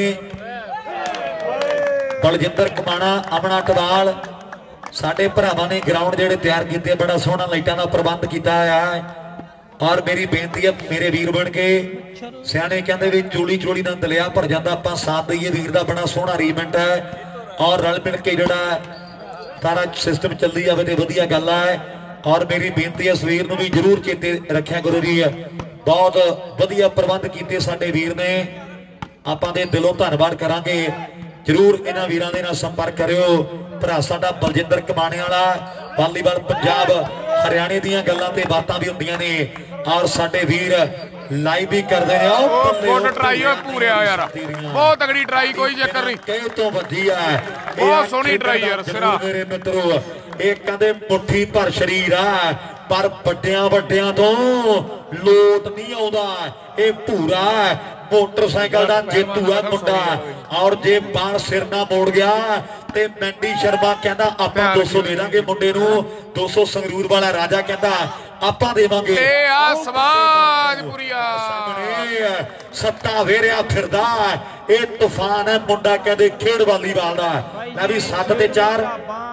ਬਲਜਿੰਦਰ ਕਮਾਣਾ, ਅਮਨਾ ਟਵਾਲ, ਸਾਡੇ ਭਰਾਵਾਂ ਨੇ ਗਰਾਊਂਡ ਜਿਹੜੇ ਤਿਆਰ ਕੀਤੇ, ਬੜਾ ਸੋਹਣਾ ਲਾਈਟਾਂ ਦਾ ਪ੍ਰਬੰਧ ਕੀਤਾ ਹੈ। ਔਰ ਮੇਰੀ ਬੇਨਤੀ ਹੈ ਮੇਰੇ ਵੀਰ ਬਣ ਕੇ, ਸਿਆਣੇ ਕਹਿੰਦੇ ਵੀ ਚੋਲੀ ਚੋਲੀ ਨਾਲ ਦਲਿਆ ਭਰ ਜਾਂਦਾ, ਆਪਾਂ ਸਾਥ ਦਈਏ ਵੀਰ ਦਾ। ਬੜਾ ਸੋਹਣਾ ਅਰੇਂਜਮੈਂਟ ਹੈ ਔਰ ਰਲ ਮਿਲ ਕੇ ਜਿਹੜਾ ਸਾਰਾ ਸਿਸਟਮ ਚੱਲੀ ਜਾਵੇ ਤੇ ਵਧੀਆ ਗੱਲ ਹੈ। ਔਰ ਮੇਰੀ ਬੇਨਤੀ ਹੈ ਇਸ ਵੀਰ ਨੂੰ ਵੀ ਜ਼ਰੂਰ ਚੇਤੇ ਰੱਖਿਆ ਕਰੋ ਜੀ, ਬਹੁਤ ਵਧੀਆ ਪ੍ਰਬੰਧ ਕੀਤੇ ਸਾਡੇ ਵੀਰ ਨੇ। ਆਪਾਂ ਦੇ ਦਿਲੋਂ ਧੰਨਵਾਦ ਕਰਾਂਗੇ। ਜ਼ਰੂਰ ਇਹਨਾਂ ਵੀਰਾਂ ਦੇ ਨਾਲ ਸੰਪਰਕ ਕਰਿਓ। ਭਰਾ ਸਾਡਾ ਬਲਜਿੰਦਰ ਕਮਾਣੇ ਵਾਲਾ, ਵਾਲੀਬਾਲ ਪੰਜਾਬ ਹਰਿਆਣੇ ਦੀਆਂ ਗੱਲਾਂ ਤੇ ਬਾਤਾਂ ਵੀ ਹੁੰਦੀਆਂ ਨੇ ਔਰ ਸਾਡੇ ਵੀਰ ਲਾਈਵ ਵੀ ਕਰਦੇ ਨੇ। ਗੁੱਡ ਟਰਾਈ ਹੋਏ ਪੂਰਿਆ ਯਾਰ, ਬਹੁਤ ਤਗੜੀ ਟਰਾਈ, ਕੋਈ ਚੱਕਰ ਨਹੀਂ, ਕਹੇ ਤੋਂ ਵਧੀਆ, ਬਹੁਤ ਸੋਹਣੀ ਟਰਾਈ ਯਾਰ ਸਿਰਾ। ਮੇਰੇ ਮਿੱਤਰੋ ਇਹ ਕਹਿੰਦੇ ਮੁੱਠੀ ਭਰ ਸ਼ਰੀਰ ਆ ਪਰ ਵੱਡਿਆਂ ਵੱਡਿਆਂ ਤੋਂ ਲੋਟ ਨਹੀਂ ਆਉਂਦਾ। ਇਹ ਭੂਰਾ ਮੋਟਰਸਾਈਕਲ ਦਾ ਜੇਤੂ ਆ ਮੁੰਡਾ ਔਰ ਜੇ ਬਾਣ ਸਿਰ ਨਾ ਮੋੜ ਗਿਆ ਤੇ ਮੈਂਡੀ ਸ਼ਰਮਾ ਕਹਿੰਦਾ ਆਪਾਂ 200 ਦੇ ਦਾਂਗੇ ਮੁੰਡੇ ਨੂੰ। 200 ਸੰਗਰੂਰ ਵਾਲਾ ਰਾਜਾ ਕਹਿੰਦਾ ਆਪਾਂ ਦੇਵਾਂਗੇ। ਇਹ ਆ ਸਵਾਜ ਪੁਰੀਆ ਸਾਹਮਣੇ ਸੱਤਾ ਵੇਰਿਆ ਫਿਰਦਾ, ਇਹ ਤੂਫਾਨ ਹੈ ਮੁੰਡਾ ਕਹਿੰਦੇ ਖੇਡ ਵਾਲੀਬਾਲ ਦਾ। ਮੈਂ ਵੀ 7 ਤੇ 4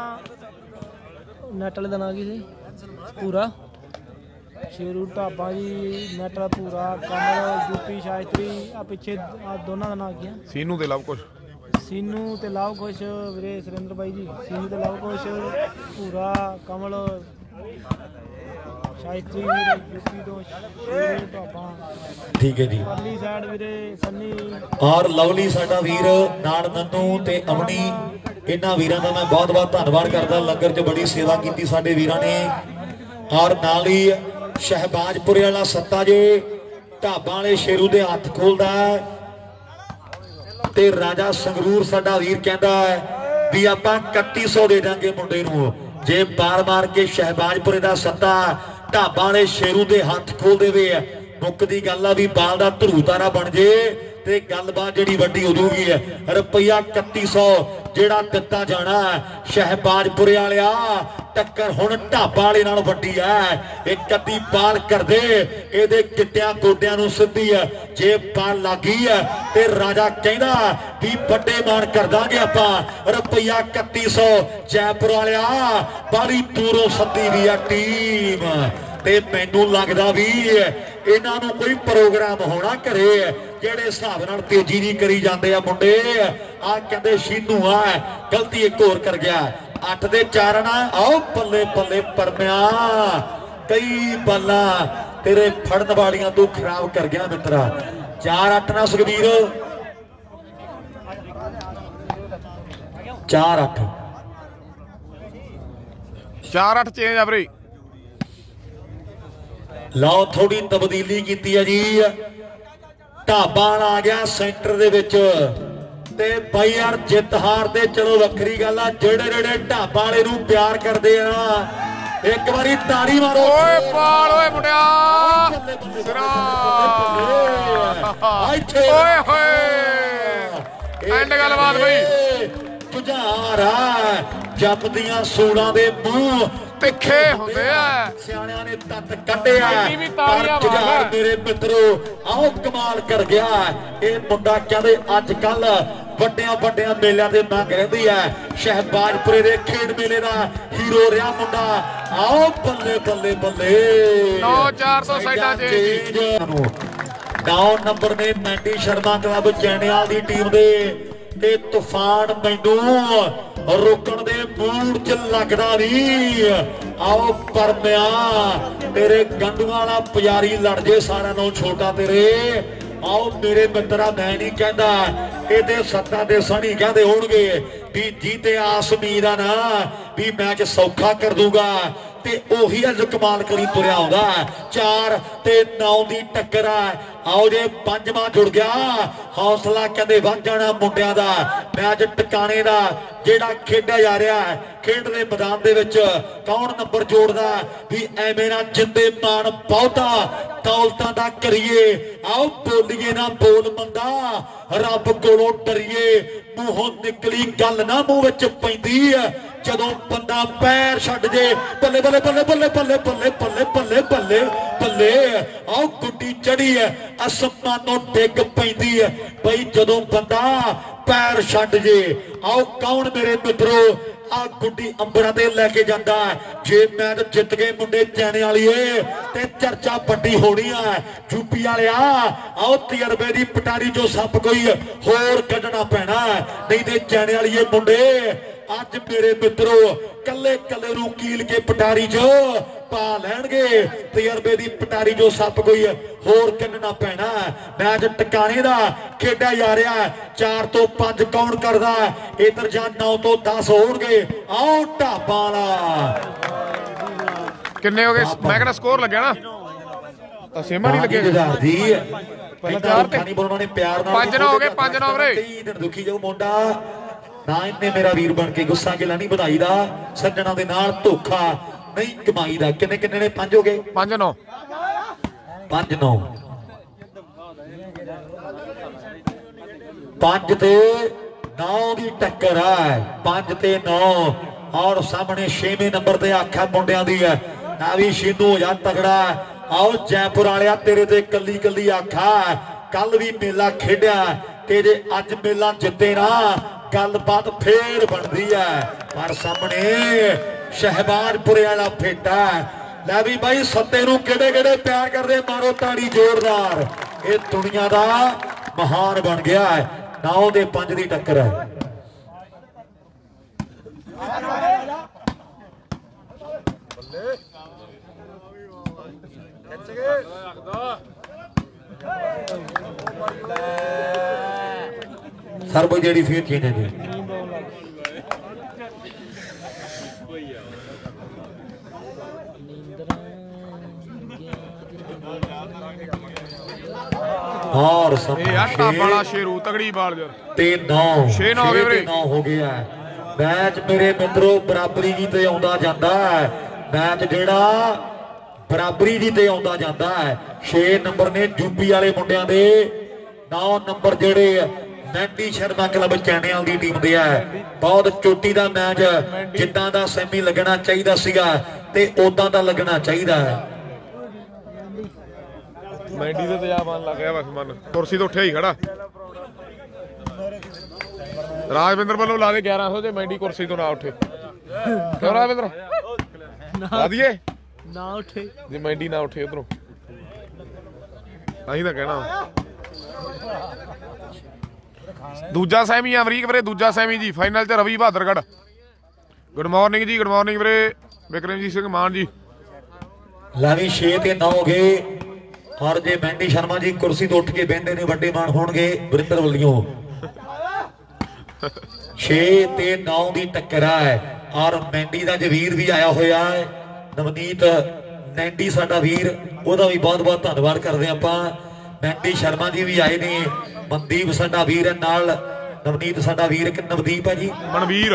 ਨੈਟ ਵਾਲੇ ਦਾ ਨਾਂ ਕੀ ਸੀ? ਪੂਰਾ ਸ਼ੇਰੂ ਢਾਬਾ ਜੀ, ਨੈਟ ਵਾਲਾ ਪੂਰਾ, ਕਮਲ, ਯੂਪੀ ਸ਼ਾਸਤਰੀ, ਆ ਪਿੱਛੇ ਆ ਦੋਨਾਂ ਦਾ ਨਾਂ ਕੀ ਆ? ਸੀਨੂ ਦੇ ਲਵ ਕੁਛ, ਸੀਨੂ ਤੇ ਲਵ ਕੁਸ਼ ਵੀਰੇ, ਸੁਰਿੰਦਰ ਬਾਈ ਜੀ। ਸੀਨੂ ਤੇ ਲਵ ਕੁਸ਼, ਪੂਰਾ, ਕਮਲ, ਸ਼ਾਸਤਰੀ ਵੀਰੇ ਯੂਪੀ ਤੋਂ, ਸ਼ੇਰੂ ਢਾਬਾ। ਠੀਕ ਹੈ ਜੀ। ਪਰਲੀ ਸਾਈਡ ਵੀਰੇ ਸੰਨੀ ਔਰ ਲਵਲੀ ਸਾਡਾ ਵੀਰ ਨਾਲ ਨੰਨੂ ਤੇ ਅਮਨੀ इन्हां वीरां दा मैं बहुत बहुत धन्नवाद करदा। लंगर च बड़ी सेवा की साडे वीरां ने। और नाल ही शहबाजपुरे वाला सत्ता जे ढाबा वाले शेरू दे हथ खोलदा ते राजा संगरूर साडा वीर कहंदा भी आपां 3100 दे दांगे मुंडे नूं जे बार मार के शहबाजपुरे दा सत्ता ढाबा वाले शेरू दे हथ खोल देवे। मुक्कदी गल आ भी बाल दा धरू तारा बन जे ते गलबात जिहड़ी वड्डी हो जूगी है। रुपया 3100 जिहड़ा दित्ता जाना शहबाजपुरे वालिया टक्कर हुण ढाबा वाले नाल वड्डी है। एक कदी बाल कर दे इहदे गिट्टियां गोडियां नूं सिद्धी है जे बाल लगी है ते राजा कहंदा भी वड्डे मान कर दांगे आपां। रुपया 3100 जयपुर वालिया बड़ी दूरों सद्दी भी है टीम ते मैनू लगदा भी इन्हां नूं कोई प्रोग्राम होना घरे जेड़े हिसाब नाल तेजी नहीं करी जाते आ मुंडे। आ कहंदे शीनू आ गलती एक होर कर गया 8 दे 4 ना आओ बल्ले बल्ले परमिया कई बल्ला तेरे फड़न वालियां तू खराब कर गया मित्रा। 4-8 ना सुखबीर 4-8 4-8 चेंज आ भरी। लो थोड़ी तब्दीली की है जी। ढाबा आ गया सेंटर दे विच ते भाई यार जित हार ते चलो वक्री गल आ। जेड़े जेड़े ढाबा वाले नूं प्यार करदे आ एक बारी ताड़ी मारो। ओए बाल ओए मुंडिया ओए होए एंड गलबात भाई जुझार जपदियां सूड़ां दे मूंह तिखे होंदे आ। सियाणियां ने तत कड्ढिया पर जुझार मेरे मित्रो आओ कमाल कर गया। ये मुंडा कहंदे अजकल ਵੱਡਿਆਂ ਵੱਡਿਆਂ ਮੇਲਿਆਂ ਦੇ ਮੰਗ ਰਹਿੰਦੀ ਹੈ। ਸ਼ਹਿਬਾਜ਼ਪੁਰੇ ਦੇ ਖੇਡ ਮੇਲੇ ਦਾ ਹੀਰੋ ਰਿਹਾ ਮੁੰਡਾ। ਆਓ ਬੱਲੇ ਬੱਲੇ ਬੱਲੇ 9-4 ਤੋਂ ਸਾਈਡਾਂ ਚੇਂਜ। 9 ਨੰਬਰ ਨੇ ਮੈਂਡੀ ਸ਼ਰਮਾ ਕਲੱਬ ਚੈਣਿਆਲ ਦੀ ਟੀਮ ਦੇ ਤੇ ਤੂਫਾਨ ਮੈਨੂੰ ਰੋਕਣ ਦੇ ਮੂਡ 'ਚ ਲੱਗਦਾ ਨਹੀਂ। ਆਓ ਪਰਮਿਆ ਤੇਰੇ ਗੰਡੂਆਂ ਵਾਲਾ ਪੁਜਾਰੀ ਲੜ ਜੇ ਸਾਰਿਆਂ ਨੂੰ ਛੋਟਾ ਤੇਰੇ। आओ मेरे मित्रा मैं नहीं कहता ये सत्ता दे सनी कहते होणगे भी जीते आस उम्मीद आ ना भी मैच सौखा कर दूंगा ते ओही अज कमाल करी तुरया आउंदा। 4 ते 9 दी टक्कर है। आओ जे पंजवां जुड़ गया हौसला कहते वध जाना मुंडिया दा। मैच टिकाने दा जेड़ा खेडा जा रहा है खेड दे मैदान दे विच कौन नंबर जोड़दा भी एवें ना जिंदे मान बहुता दौलतां दा करिए। आओ बोलिए ना बोल मंदा रब कोलों डरिए। मूहों निकली गल ना मूंह विच पैंदी जदों बंदा पैर छड्ड जे बल्ले बल्ले बल्ले बल्ले बल्ले बल्ले बल्ले बल्ले बल्ले बल्ले। आओ गुड्डी चढ़ी है आसमानों डिग पैंदी है बई जदों बंदा पैर छड्ड जे। आओ कौन मेरे मित्रों आ गुड्डी अंबरा ते लेके जाता जे मैच जित गए मुंडे चैने वालीए ते चर्चा बड़ी होनी है। यूपी वाले आओ तजर्बे की पटारी जो सप कोई होर कढ़ना पैना नहीं ते चैने वालीए मुंडे अज मेरे मित्रों कले कले नूं कील के पटारी च पा लैणगे। तजर्बे की पटारी जो सप कोई होर कढ़ना पैना। मैच टिकाने का खेडा जा रहा है। 4 तो 5 कौन करदा इधर जा 9 तो 10 होणगे। आओ ढाबा वाला किन्ने हो गए मैं कहना स्कोर लग्या ना सेमा नहीं लगे जी पहले 4 ते नहीं बोलना ने प्यार नाल 5-9 हो गए 5-9 रे दिन दुखी जाऊ मुंडा ना इन्ने मेरा वीर बन के गुस्सा गिला नहीं ਵਧਾਈ ਦਾ सज्जणा दे नाल धोखा नहीं कमाई दा। किन्ने किन्ने ने 5 हो गए 5-9 5-9 5 ते 9 दी टक्कर है। 5 ते 9 और सामने 6वें नंबर ते आखा मुंडिया दी है ना भी शीनू हो जा तगड़ा। आओ जयपुर वालिया तेरे ते कली कली आखा कल भी मेला खेडिया ते जे अज मेला जिते ना गलबात फेर बनती है। पर सामने शहबाजपुरे वाला फेटा लै भी भाई सत्ते नूं किहड़े किहड़े प्यार करदे मारो ताड़ी जोरदार। ये दुनिया दा महान बन गया है। 9 ते 5 दी टक्कर है। सर भाई जेडी फिर चेंज है जी और ਇਹ ਆ ਟਾਪਾਲਾ ਸ਼ੇਰੂ ਤਗੜੀ ਬਾਲ ਯਾਰ ਤੇ 9 6-9 ਹੋ ਗਏ ਵੀਰੇ 9 ਹੋ ਗਿਆ ਮੈਚ ਮੇਰੇ ਮਿੱਤਰੋ ਬਰਾਬਰੀ ਜੀ ਤੇ ਆਉਂਦਾ ਜਾਂਦਾ ਹੈ ਮੈਚ ਜਿਹੜਾ ਬਰਾਬਰੀ ਜੀ ਤੇ ਆਉਂਦਾ ਜਾਂਦਾ ਹੈ 6 ਨੰਬਰ ਨੇ ਯੂਪੀ ਵਾਲੇ ਮੁੰਡਿਆਂ ਦੇ 9 ਨੰਬਰ ਜਿਹੜੇ ਮੈਂਡੀ ਸ਼ਰਮਾ ਕਲੱਬ ਚੈਣਿਆਲ ਦੀ ਟੀਮ ਦੇ ਆ ਬਹੁਤ ਚੋਟੀ ਦਾ ਮੈਚ ਜਿੱਦਾਂ ਦਾ ਸੈਮੀ ਲੱਗਣਾ ਚਾਹੀਦਾ ਸੀਗਾ ਤੇ ਉਦਾਂ ਦਾ ਲੱਗਣਾ ਚਾਹੀਦਾ ਹੈ ਮੈਂਡੀ ਦੇ ਤੇਜ਼ਾਬ ਆਉਣ ਲੱਗ ਗਿਆ ਬਸ ਮਨ ਕੁਰਸੀ ਤੋਂ ਉੱਠਿਆ ਹੀ ਖੜਾ ਰਾਜਵਿੰਦਰ ਵੱਲੋਂ ਲਾ ਦੇ 1100 ਤੇ ਮੈਂਡੀ ਕੁਰਸੀ ਤੋਂ ਨਾ ਉੱਠੇ ਕਿਉਂ ਰਾਜਵਿੰਦਰ ਲਾ ਦਈਏ ਨਾ ਉੱਠੇ ਜੇ ਮੈਂਡੀ ਨਾ ਉੱਠੇ ਉਧਰੋਂ ਅਸੀਂ ਤਾਂ ਕਹਿਣਾ ਦੂਜਾ ਸੈਮੀ ਅਮਰੀਕ ਵੀਰੇ ਦੂਜਾ ਸੈਮੀ ਜੀ ਫਾਈਨਲ ਤੇ ਰਵੀ ਬਹਾਦਰਗੜ੍ਹ ਗੁੱਡ ਮਾਰਨਿੰਗ ਜੀ ਗੁੱਡ ਮਾਰਨਿੰਗ ਵੀਰੇ ਵਿਕਰਮਜੀਤ ਸਿੰਘ ਮਾਨ ਜੀ ਲਾਵੀ 6 ਤੇ 9 ਹੋ ਗਏ ਔਰ ਜੇ ਮੈਂਡੀ ਸ਼ਰਮਾ ਜੀ ਕੁਰਸੀ ਤੋਂ ਉੱਠ ਕੇ ਬਹਿੰਦੇ ਨੇ ਵੱਡੇ ਮਾਨ ਹੋਣਗੇ ਵਰਿੰਦਰ ਵੱਲੋਂ 6 ਤੇ 9 ਦੀ ਟੱਕਰ ਹੈ ਔਰ ਮੈਂਡੀ ਦਾ ਜਵੀਰ ਵੀ ਆਇਆ ਹੋਇਆ ਹੈ ਨਵਨੀਤ ਮੈਂਡੀ ਸਾਡਾ ਵੀਰ ਉਹਦਾ ਵੀ ਬਹੁਤ ਬਹੁਤ ਧੰਨਵਾਦ ਕਰਦੇ ਆਪਾਂ ਮੈਂਡੀ ਸ਼ਰਮਾ ਜੀ ਵੀ ਆਏ ਨੇ ਮਨਦੀਪ ਸਾਡਾ ਵੀਰ ਹੈ ਨਾਲ ਨਵਨੀਤ ਸਾਡਾ ਵੀਰ ਕਿ ਨਵਦੀਪ ਹੈ ਜੀ ਮਨਵੀਰ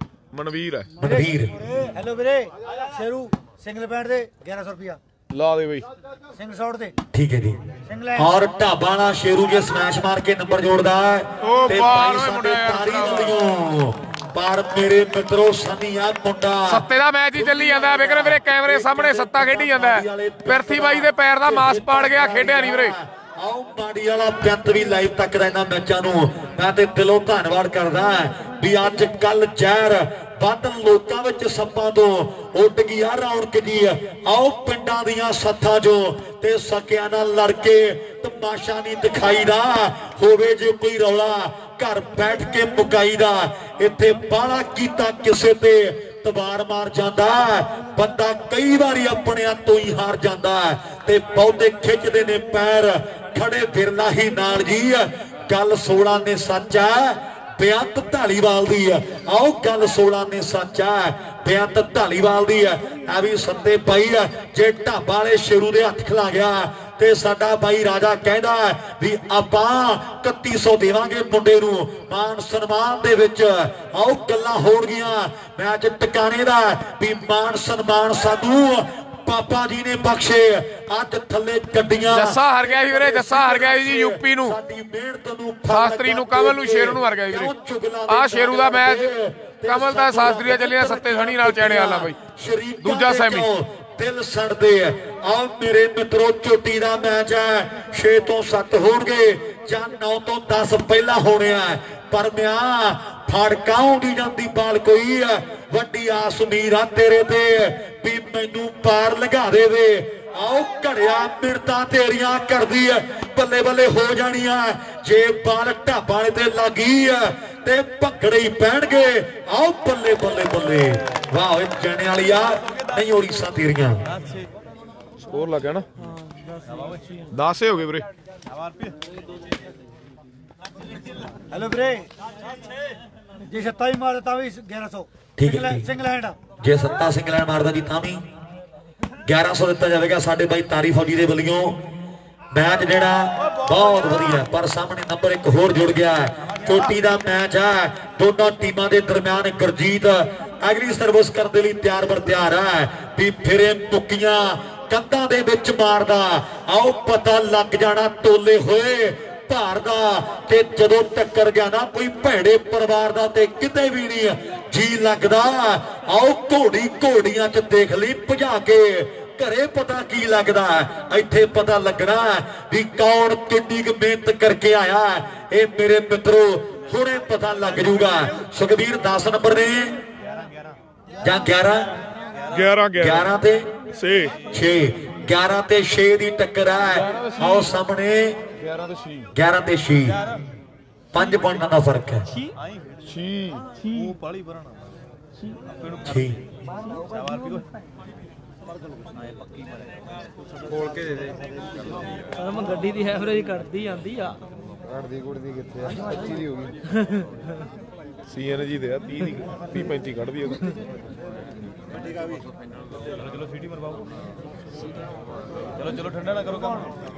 ਹੈ ਮਨਵੀਰ ਹੈਲੋ ਵੀਰੇ ਸ਼ੇਰੂ ਸਿੰਗਲ ਬੈਂਡ ਦੇ 1100 ਰੁਪਿਆ ਲਾ ਦੇ ਬਈ ਸਿੰਗਲ ਸ਼ਾਟ ਦੇ ਠੀਕ ਹੈ ਜੀ ਸਿੰਗਲ ਔਰ ਢਾਬਾ ਵਾਲਾ ਸ਼ੇਰੂ ਜੇ ਸਮੈਸ਼ ਮਾਰ ਕੇ ਨੰਬਰ ਜੋੜਦਾ ਉਹ ਤੇ ਬਾਹਰ ਭਾਈ ਓਏ ਮੁੰਡਿਆ ਯਾਰ ਤਾਰੀ ਵੱਲੋਂ ਪਰ ਮੇਰੇ ਮਿੱਤਰੋ ਸਨੀ ਆ ਮੁੰਡਾ ਸੱਤੇ ਦਾ ਮੈਚ ਹੀ ਚੱਲੀ ਜਾਂਦਾ ਵਿਕਰਮ ਵੀਰੇ ਕੈਮਰੇ ਸਾਹਮਣੇ ਸੱਤਾ ਖੇਡੀ ਜਾਂਦਾ ਪਿਰਥੀ ਬਾਈ ਦੇ ਪੈਰ ਦਾ ਮਾਸ ਪਾੜ ਗਿਆ ਖੇਡਿਆ ਨਹੀਂ ਵੀਰੇ ਆਓ ਮਾੜੀ ਵਾਲਾ ਬੈਂਤ ਵੀ ਲਾਈਵ ਤੱਕਦਾ ਇਹਨਾਂ ਮੈਚਾਂ ਨੂੰ ਮੈਂ ਤੇ ਦਿਲੋਂ ਧੰਨਵਾਦ ਕਰਦਾ ਵੀ ਅੱਜ ਕੱਲ ਜ਼ਹਿਰ ਬਾਦਲ ਲੋਕਾਂ ਵਿੱਚ ਸੱਪਾਂ ਤੋਂ ਉੱਡ ਗਈ ਆ ਰੌਣਕ ਜੀ ਆਓ ਪਿੰਡਾਂ ਦੀਆਂ ਸੱਥਾਂ ਚੋਂ ਤੇ ਸਕਿਆਂ ਨਾਲ ਲੜ ਕੇ ਤਮਾਸ਼ਾ ਨਹੀਂ ਦਿਖਾਈਦਾ ਹੋਵੇ ਜੇ ਕੋਈ ਰੌਲਾ ਘਰ ਬੈਠ ਕੇ ਮੁਕਾਈਦਾ ਇੱਥੇ ਬਾਹਲਾ ਕੀਤਾ ਕਿਸੇ ਤੇ ਤਵਾਰ ਮਾਰ ਜਾਂਦਾ ਬੰਦਾ ਕਈ ਵਾਰੀ ਆਪਣਿਆਂ ਤੋਂ ਹੀ ਹਾਰ ਜਾਂਦਾ ਤੇ ਬਹੁਤੇ ਖਿੱਚਦੇ ਨੇ ਪੈਰ ਖੜੇ ਫਿਰਨਾ ਹੀ ਨਾਲ ਜੀ ਗੱਲ 16 ਨੇ ਸੱਚ ਹੈ ਬੇਅੰਤ ਢਾਲੀਵਾਲ ਦੀ ਆਓ ਗੱਲ 16 ਨੇ ਸੱਚ ਹੈ ਬੇਅੰਤ ਢਾਲੀਵਾਲ ਦੀ ਆ ਵੀ ਸੱਤੇ ਬਾਈ ਜੇ ਢਾਬਾ ਵਾਲੇ ਸ਼ੇਰੂ ਦੇ ਹੱਥ ਖਿਲਾ ਗਿਆ ਤੇ ਸਾਡਾ ਬਾਈ ਰਾਜਾ ਕਹਿੰਦਾ ਵੀ ਆਪਾਂ 3100 ਦੇਵਾਂਗੇ ਮੁੰਡੇ ਨੂੰ ਮਾਨ ਸਨਮਾਨ ਦੇ ਵਿੱਚ ਆਓ ਗੱਲਾਂ ਹੋਣਗੀਆਂ ਮੈਚ ਟਿਕਾਣੇ ਦਾ ਵੀ ਮਾਨ ਸਨਮਾਨ ਸਾਨੂੰ ਪਾਪਾ ਜੀ ਨੇ ਬਖਸ਼ੇ ਅੱਜ ਥੱਲੇ ਗੱਡੀਆਂ ਜੱਸਾ ਹਰ ਗਿਆ ਸੀ ਵੀਰੇ ਜੱਸਾ ਹਰ ਗਿਆ ਸੀ ਜੀ ਯੂਪੀ ਨੂੰ ਸਾਡੀ ਮਿਹਨਤ ਨੂੰ ਸ਼ਾਸਤਰੀ ਨੂੰ ਕਮਲ ਨੂੰ ਸ਼ੇਰੂ ਨੂੰ ਹਰ ਗਿਆ ਵੀਰੇ ਆ ਸ਼ੇਰੂ ਦਾ ਮੈਚ ਕਮਲ ਦਾ ਸ਼ਾਸਤਰੀਆ ਚੱਲਿਆ ਸੱਤੇ ਸਣੀ ਨਾਲ ਚੈੜੇ ਵਾਲਾ ਬਾਈ ਦੂਜਾ ਸੈਮੀ ਦਿਲ ਸੜਦੇ ਆ ਮੇਰੇ ਮਿੱਤਰੋ ਚੋਟੀ ਦਾ ਮੈਚ ਹੈ 6 ਤੋਂ 7 ਹੋਣਗੇ ਜਾਂ 9 ਤੋਂ 10 ਪਹਿਲਾਂ ਹੋਣੇ ਆ ਪਰ ਮਿਆ ਫੜਕਾਉਂ ਦੀ ਜਾਂਦੀ ਬਾਲ ਕੋਈ ਵੱਡੀ ਆਸ ਉਮੀਦ ਆ ਤੇਰੇ ਤੇ ਵੀ ਮੈਨੂੰ ਪਾਰ ਲਗਾ ਦੇਵੇ ਆਓ ਘੜਿਆ ਮਿਰਤਾਂ ਤੇਰੀਆਂ ਕਰਦੀ ਬੱਲੇ ਬੱਲੇ ਹੋ ਜਾਣੀਆਂ ਜੇ ਬਾਲ ਢਾਬਾਂ ਤੇ ਲੱਗੀ ਤੇ ਭੰਗੜੇ ਹੀ ਪੈਣਗੇ ਆਓ ਬੱਲੇ ਬੱਲੇ ਬੱਲੇ ਵਾਹ ਓਏ ਚਣੇ ਵਾਲੀ ਆ ਨਹੀਂ ਓਰੀਸਾਂ ਤੇਰੀਆਂ ਸਕੋਰ ਲੱਗਿਆ ਨਾ 10 ਹੋ ਗਏ ਵੀਰੇ ਹੈਲੋ ਵੀਰੇ ਜੇ ਸੱਤਾ ਹੀ ਮਾਰਦਾ ਤਾਂ ਵੀ 1100 ਠੀਕ ਹੈ ਸਿੰਗਲ ਹੈਂਡ ਜੇ ਸੱਤਾ ਸਿੰਗਲ ਹੈਂਡ ਮਾਰਦਾ ਜੀ ਤਾਂ ਵੀ 1100 ਦਿੱਤਾ ਜਾਵੇਗਾ ਸਾਡੇ ਬਾਈ ਤਾਰੀ ਫੌਜੀ ਦੇ ਵੱਲੋਂ ਮੈਚ ਜਿਹੜਾ ਬਹੁਤ ਵਧੀਆ ਪਰ ਸਾਹਮਣੇ ਨੰਬਰ 1 ਹੋਰ ਜੁੜ ਗਿਆ ਚੋਟੀ ਦਾ ਮੈਚ ਹੈ ਦੋਨੋਂ ਟੀਮਾਂ ਦੇ ਦਰਮਿਆਨ ਗੁਰਜੀਤ ਅਗਲੀ ਸਰਵਿਸ ਕਰਨ ਦੇ ਲਈ ਤਿਆਰ ਬਰ ਤਿਆਰ ਹੈ ਵੀ ਫਿਰੇ ਮੁੱਕੀਆਂ ਕੰਧਾਂ ਦੇ ਵਿੱਚ ਮਾਰਦਾ ਆਓ ਪਤਾ ਲੱਗ ਜਾਣਾ ਤੋਲੇ ਹੋਏ ਭਾਰ ਦਾ ਤੇ ਜਦੋਂ ਟੱਕਰ ਗਿਆ ਨਾ ਕੋਈ ਭੈੜੇ ਪਰਿਵਾਰ ਦਾ ਤੇ ਕਿਤੇ ਵੀ ਨਹੀਂ ਜੀ ਲੱਗਦਾ ਆਓ ਘੋੜੀਆਂ 'ਚ ਦੇਖ ਲਈ ਭਜਾ ਕੇ ਘਰੇ ਪਤਾ ਕੀ ਲੱਗਦਾ ਇੱਥੇ ਪਤਾ ਲੱਗਣਾ ਵੀ ਕੌਣ ਕਿੰਨੀ ਕੁ ਮਿਹਨਤ ਕਰਕੇ ਆਇਆ ਇਹ ਮੇਰੇ ਮਿੱਤਰੋ ਹੁਣੇ ਪਤਾ ਲੱਗ ਜੂਗਾ ਸੁਖਬੀਰ 10 ਨੰਬਰ ਨੇ ਜਾਂ 11 ਤੇ 6 11 ਤੇ 6 ਦੀ ਟੱਕਰ ਹੈ ਆਓ ਸਾਹਮਣੇ 11 ਤੇ 6 5 ਪੁਆਇੰਟਾਂ ਦਾ ਫਰਕ ਹੈ 6 ਉਹ ਪਾਲੀ ਭਰਨਾ 6 ਖੋਲ ਕੇ ਦੇ ਦੇ ਮੈਂ ਗੱਡੀ ਦੀ ਐਵਰੇਜ ਘਟਦੀ ਜਾਂਦੀ ਆ ਘਟਦੀ ਕੁੜਦੀ ਕਿੱਥੇ ਆ 25 ਦੀ ਹੋ ਗਈ ਸੀਐਨਜੀ ਦੇ ਆ 30 ਦੀ 35 ਕੱਢਦੀ ਆ ਚਲੋ ਸੀਟੀ ਮਰਵਾਓ चलो चलो ठंडा ना करो काम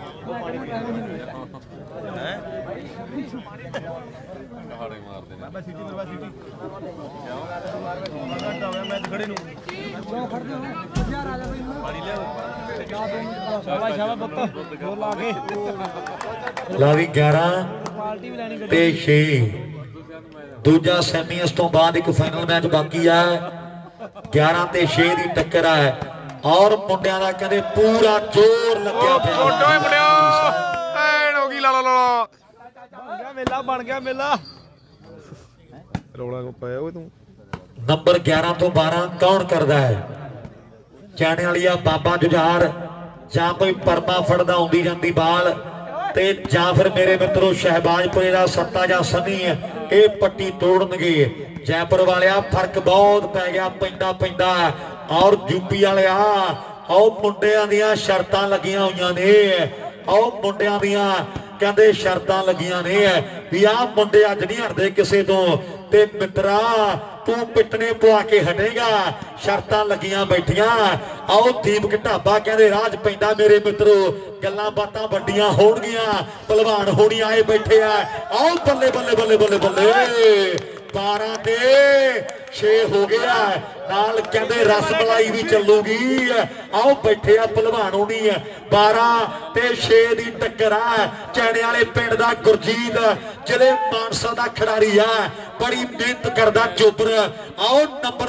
ਲਾ ਵੀ 11 ਤੇ 6 ਦੂਜਾ ਸੈਮੀ ਇਸ ਤੋਂ ਬਾਅਦ ਇੱਕ ਫਾਈਨਲ ਮੈਚ ਬਾਕੀ ਆ 11 ਤੇ 6 ਦੀ ਟੱਕਰ ਹੈ ਔਰ ਮੁੰਡਿਆਂ ਦਾ ਕਹਿੰਦੇ ਪੂਰਾ ਜ਼ੋਰ ਲੱਗਿਆ ਪਿਆ ਛੋਟੋ ਏ ਮੁੰਡਿਓ ਐਨ ਹੋ ਗਈ ਲਾ ਲਾ ਲਾ ਮੇਲਾ ਬਣ ਗਿਆ ਮੇਲਾ ਰੌਲਾ ਕੋ ਪਾਇਆ ਓਏ ਤੂੰ ਨੰਬਰ 11 ਤੋਂ 12 ਕੌਣ ਕਰਦਾ ਹੈ ਚਾਣੇ ਵਾਲੀਆ ਬਾਬਾ ਜੁਝਾਰ ਜਾਂ ਕੋਈ ਪਰਮਾ ਫੜਦਾ ਆਉਂਦੀ ਜਾਂਦੀ ਬਾਲ ਤੇ ਜਾਂ ਫਿਰ ਮੇਰੇ ਮਿੱਤਰੋ ਸ਼ਹਿਬਾਜ਼ਪੁਰੇ ਦਾ ਸੱਤਾ ਜਾਂ ਸੰਨੀ ਇਹ ਪੱਟੀ ਤੋੜਨਗੇ ਜੈਪੁਰ ਵਾਲਿਆ ਫਰਕ ਬਹੁਤ ਪੈ ਗਿਆ ਪੈਂਦਾ ਔਰ ਯੂਪੀ ਵਾਲਿਆ ਆਓ ਮੁੰਡਿਆਂ ਦੀਆਂ ਸ਼ਰਤਾਂ ਲੱਗੀਆਂ ਹੋਈਆਂ ਨੇ ਆਓ ਮੁੰਡਿਆਂ ਦੀਆਂ ਕਹਿੰਦੇ ਸ਼ਰਤਾਂ ਲੱਗੀਆਂ ਨੇ ਵੀ ਆਹ ਮੁੰਡੇ ਅੱਜ ਨਹੀਂ ਹਟਦੇ ਕਿਸੇ ਤੋਂ ਤੇ ਮਿੱਤਰਾ ਤੂੰ ਪਿੱਟਣੇ ਪਵਾ ਕੇ ਹਟੇਗਾ ਸ਼ਰਤਾਂ ਲੱਗੀਆਂ ਬੈਠੀਆਂ ਆਓ ਦੀਪਕ ਢਾਬਾ ਕਹਿੰਦੇ ਰਾਜ ਪੈਂਦਾ ਮੇਰੇ ਮਿੱਤਰੋ ਗੱਲਾਂ ਬਾਤਾਂ ਵੱਡੀਆਂ ਹੋਣਗੀਆਂ ਪਹਿਲਵਾਨ ਹੋਣੀ ਆਏ ਬੈਠੇ ਆ ਆਓ ਬੱਲੇ ਬੱਲੇ ਬੱਲੇ ਬੱਲੇ ਬੱਲੇ 12 ਤੇ 6 ਹੋ ਗਿਆ ਨਾਲ ਕਹਿੰਦੇ ਰਸ ਮਲਾਈ ਵੀ ਚੱਲੂਗੀ ਆਓ ਬੈਠੇ ਆ ਪਹਿਲਵਾਨ ਹੋਣੀ 12 ਤੇ 6 ਦੀ ਟੱਕਰ ਆ ਚੈਣੇ ਵਾਲੇ ਪਿੰਡ ਦਾ ਗੁਰਜੀਤ ਜ਼ਿਲ੍ਹੇ ਮਾਨਸਾ ਦਾ ਖਿਡਾਰੀ ਆ ਬੜੀ ਮਿਹਨਤ ਕਰਦਾ ਚੋਬਰ ਆਓ ਨੰਬਰ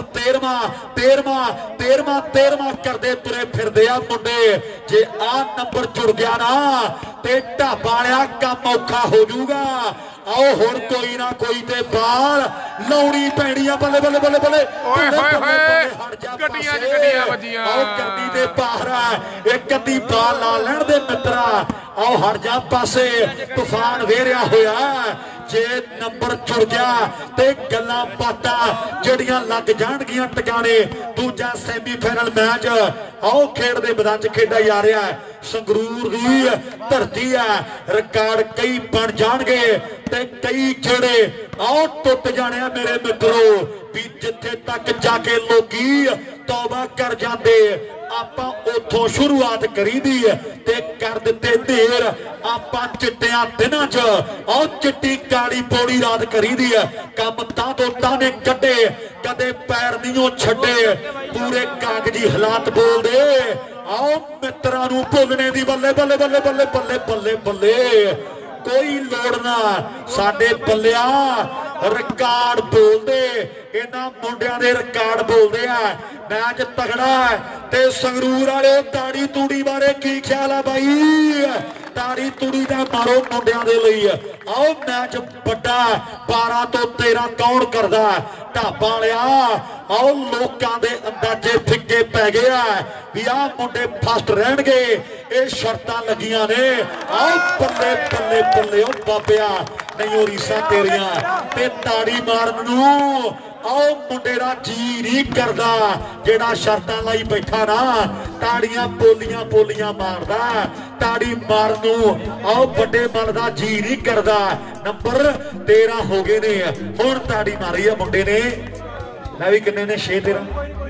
13ਵਾਂ ਕਰਦੇ ਤੁਰੇ ਫਿਰਦੇ ਆ ਮੁੰਡੇ ਜੇ ਆ ਨੰਬਰ ਜੁੜ ਗਿਆ ਨਾ ਤੇ ਢਾਬਾ ਵਾਲਿਆ ਕੰਮ ਔਖਾ ਹੋ ਜਾਊਗਾ ਆਓ ਹੁਣ ਕੋਈ ਨਾ ਕੋਈ ਤੇ ਬਾਲ ਲਾਉਣੀ ਪੈਣੀ ਆ ਬੱਲੇ ਬੱਲੇ ਬੱਲੇ ਬੱਲੇ ਓਏ ਹੋਏ ਹੋਏ ਗੱਡੀਆਂ 'ਚ ਗੱਡੀਆਂ ਵੱਜੀਆਂ ਆਓ ਗੱਡੀ ਦੇ ਬਾਹਰ ਇੱਕ ਅੱਧੀ ਬਾਲ ਲਾ ਲੈਣ ਦੇ ਮਿੱਤਰਾ ਆਓ ਹਟ ਜਾ ਪਾਸੇ ਤੂਫਾਨ ਵੇਰਿਆ ਹੋਇਆ ਜੇ ਨੰਬਰ ਜੁੜ ਗਿਆ ਤੇ ਗੱਲਾਂ ਬਾਤਾਂ ਜਿਹੜੀਆਂ ਲੱਗ ਜਾਣਗੀਆਂ ਟਿਕਾਣੇ ਦੂਜਾ ਸੈਮੀਫਾਈਨਲ ਮੈਚ ਆਓ ਖੇਡ ਦੇ ਮੈਦਾਨ 'ਚ ਖੇਡਿਆ ਜਾ ਰਿਹਾ ਸੰਗਰੂਰ ਦੀ ਧਰਤੀ ਹੈ ਰਿਕਾਰਡ ਕਈ ਬਣ ਜਾਣਗੇ ਤੇ ਕਈ ਜਿਹੜੇ ਆਓ ਟੁੱਟ ਜਾਣੇ ਆ ਮੇਰੇ ਮਿੱਤਰੋ ਵੀ ਜਿੱਥੇ ਤੱਕ ਜਾ ਕੇ ਲੋਕੀ ਤੌਬਾ ਕਰ ਜਾਂਦੇ ਆਪਾਂ ਉਥੋਂ ਸ਼ੁਰੂਆਤ ਕਰੀਦੀ ਤੇ ਕਰ ਦਿੱਤੇ ਢੇਰ ਆਪਾਂ ਚਿੱਟਿਆਂ ਦਿਨਾਂ 'ਚ ਆਓ ਚਿੱਟੀ ਕਾਲੀ ਪੌੜੀ ਰਾਤ ਕਰੀਦੀ ਕੰਮ ਤਾਂ ਤੋਂ ਤਾਂ ਨੇ ਕੱਢੇ ਕਦੇ ਪੈਰ ਨਹੀਂ ਛੱਡੇ ਪੂਰੇ ਕਾਗਜ਼ੀ ਹਾਲਾਤ ਬੋਲਦੇ ਆਓ ਮਿੱਤਰਾਂ ਨੂੰ ਭੁੱਲਣੇ ਦੀ ਬੱਲੇ ਬੱਲੇ ਬੱਲੇ ਬੱਲੇ ਬੱਲੇ ਬੱਲੇ ਬੱਲੇ ਕੋਈ ਲੋੜ ਨਾ ਸਾਡੇ ਬੱਲਿਆ ਰਿਕਾਰਡ ਬੋਲਦੇ ਇਹਨਾਂ ਮੁੰਡਿਆਂ ਦੇ ਰਿਕਾਰਡ ਬੋਲਦੇ ਆ ਮੈਚ ਤਗੜਾ ਤੇ ਸੰਗਰੂਰ ਵਾਲੇ ਤਾੜੀ ਤੂੜੀ ਬਾਰੇ ਕੀ ਖਿਆਲ ਆ ਬਾਈ ਤਾੜੀ ਤੂੜੀ ਦਾ ਮਾਰੋ ਮੁੰਡਿਆਂ ਦੇ ਲਈ ਆਓ ਮੈਚ ਵੱਡਾ 12 ਤੋਂ 13 ਕੌਣ ਕਰਦਾ ਢਾਬਾ ਵਾਲਿਆ ਆਓ ਲੋਕਾਂ ਦੇ ਅੰਦਾਜ਼ੇ ਫਿੱਕੇ ਪੈ ਗਏ ਆ ਵੀ ਆਹ ਮੁੰਡੇ ਫਸਟ ਰਹਿਣਗੇ ਇਹ ਸ਼ਰਤਾਂ ਲੱਗੀਆਂ ਨੇ ਆਓ ਬੱਲੇ ਬੱਲੇ ਬੱਲੇ ਉਹ ਬਾਬਿਆ ਨਹੀਂ ਉਹ ਰੀਸਾਂ ਤੇਰੀਆਂ ਤੇ ਤਾੜੀ ਮਾਰਨ ਨੂੰ ਆਓ ਮੁੰਡੇ ਦਾ ਜੀ ਨਹੀਂ ਕਰਦਾ ਜਿਹੜਾ ਸ਼ਰਤਾਂ ਲਾਈ ਬੈਠਾ ਨਾ ਤਾੜੀਆਂ ਪੋਲੀਆਂ ਮਾਰਦਾ ਤਾੜੀ ਮਾਰਨ ਨੂੰ ਆਓ ਵੱਡੇ ਮਨ ਦਾ ਜੀ ਨਹੀਂ ਕਰਦਾ ਨੰਬਰ 13 ਹੋ ਗਏ ਨੇ ਹੁਣ ਤਾੜੀ ਮਾਰੀ ਆ ਮੁੰਡੇ ਨੇ ਲੈ ਵੀ ਕਿੰਨੇ ਨੇ 6 13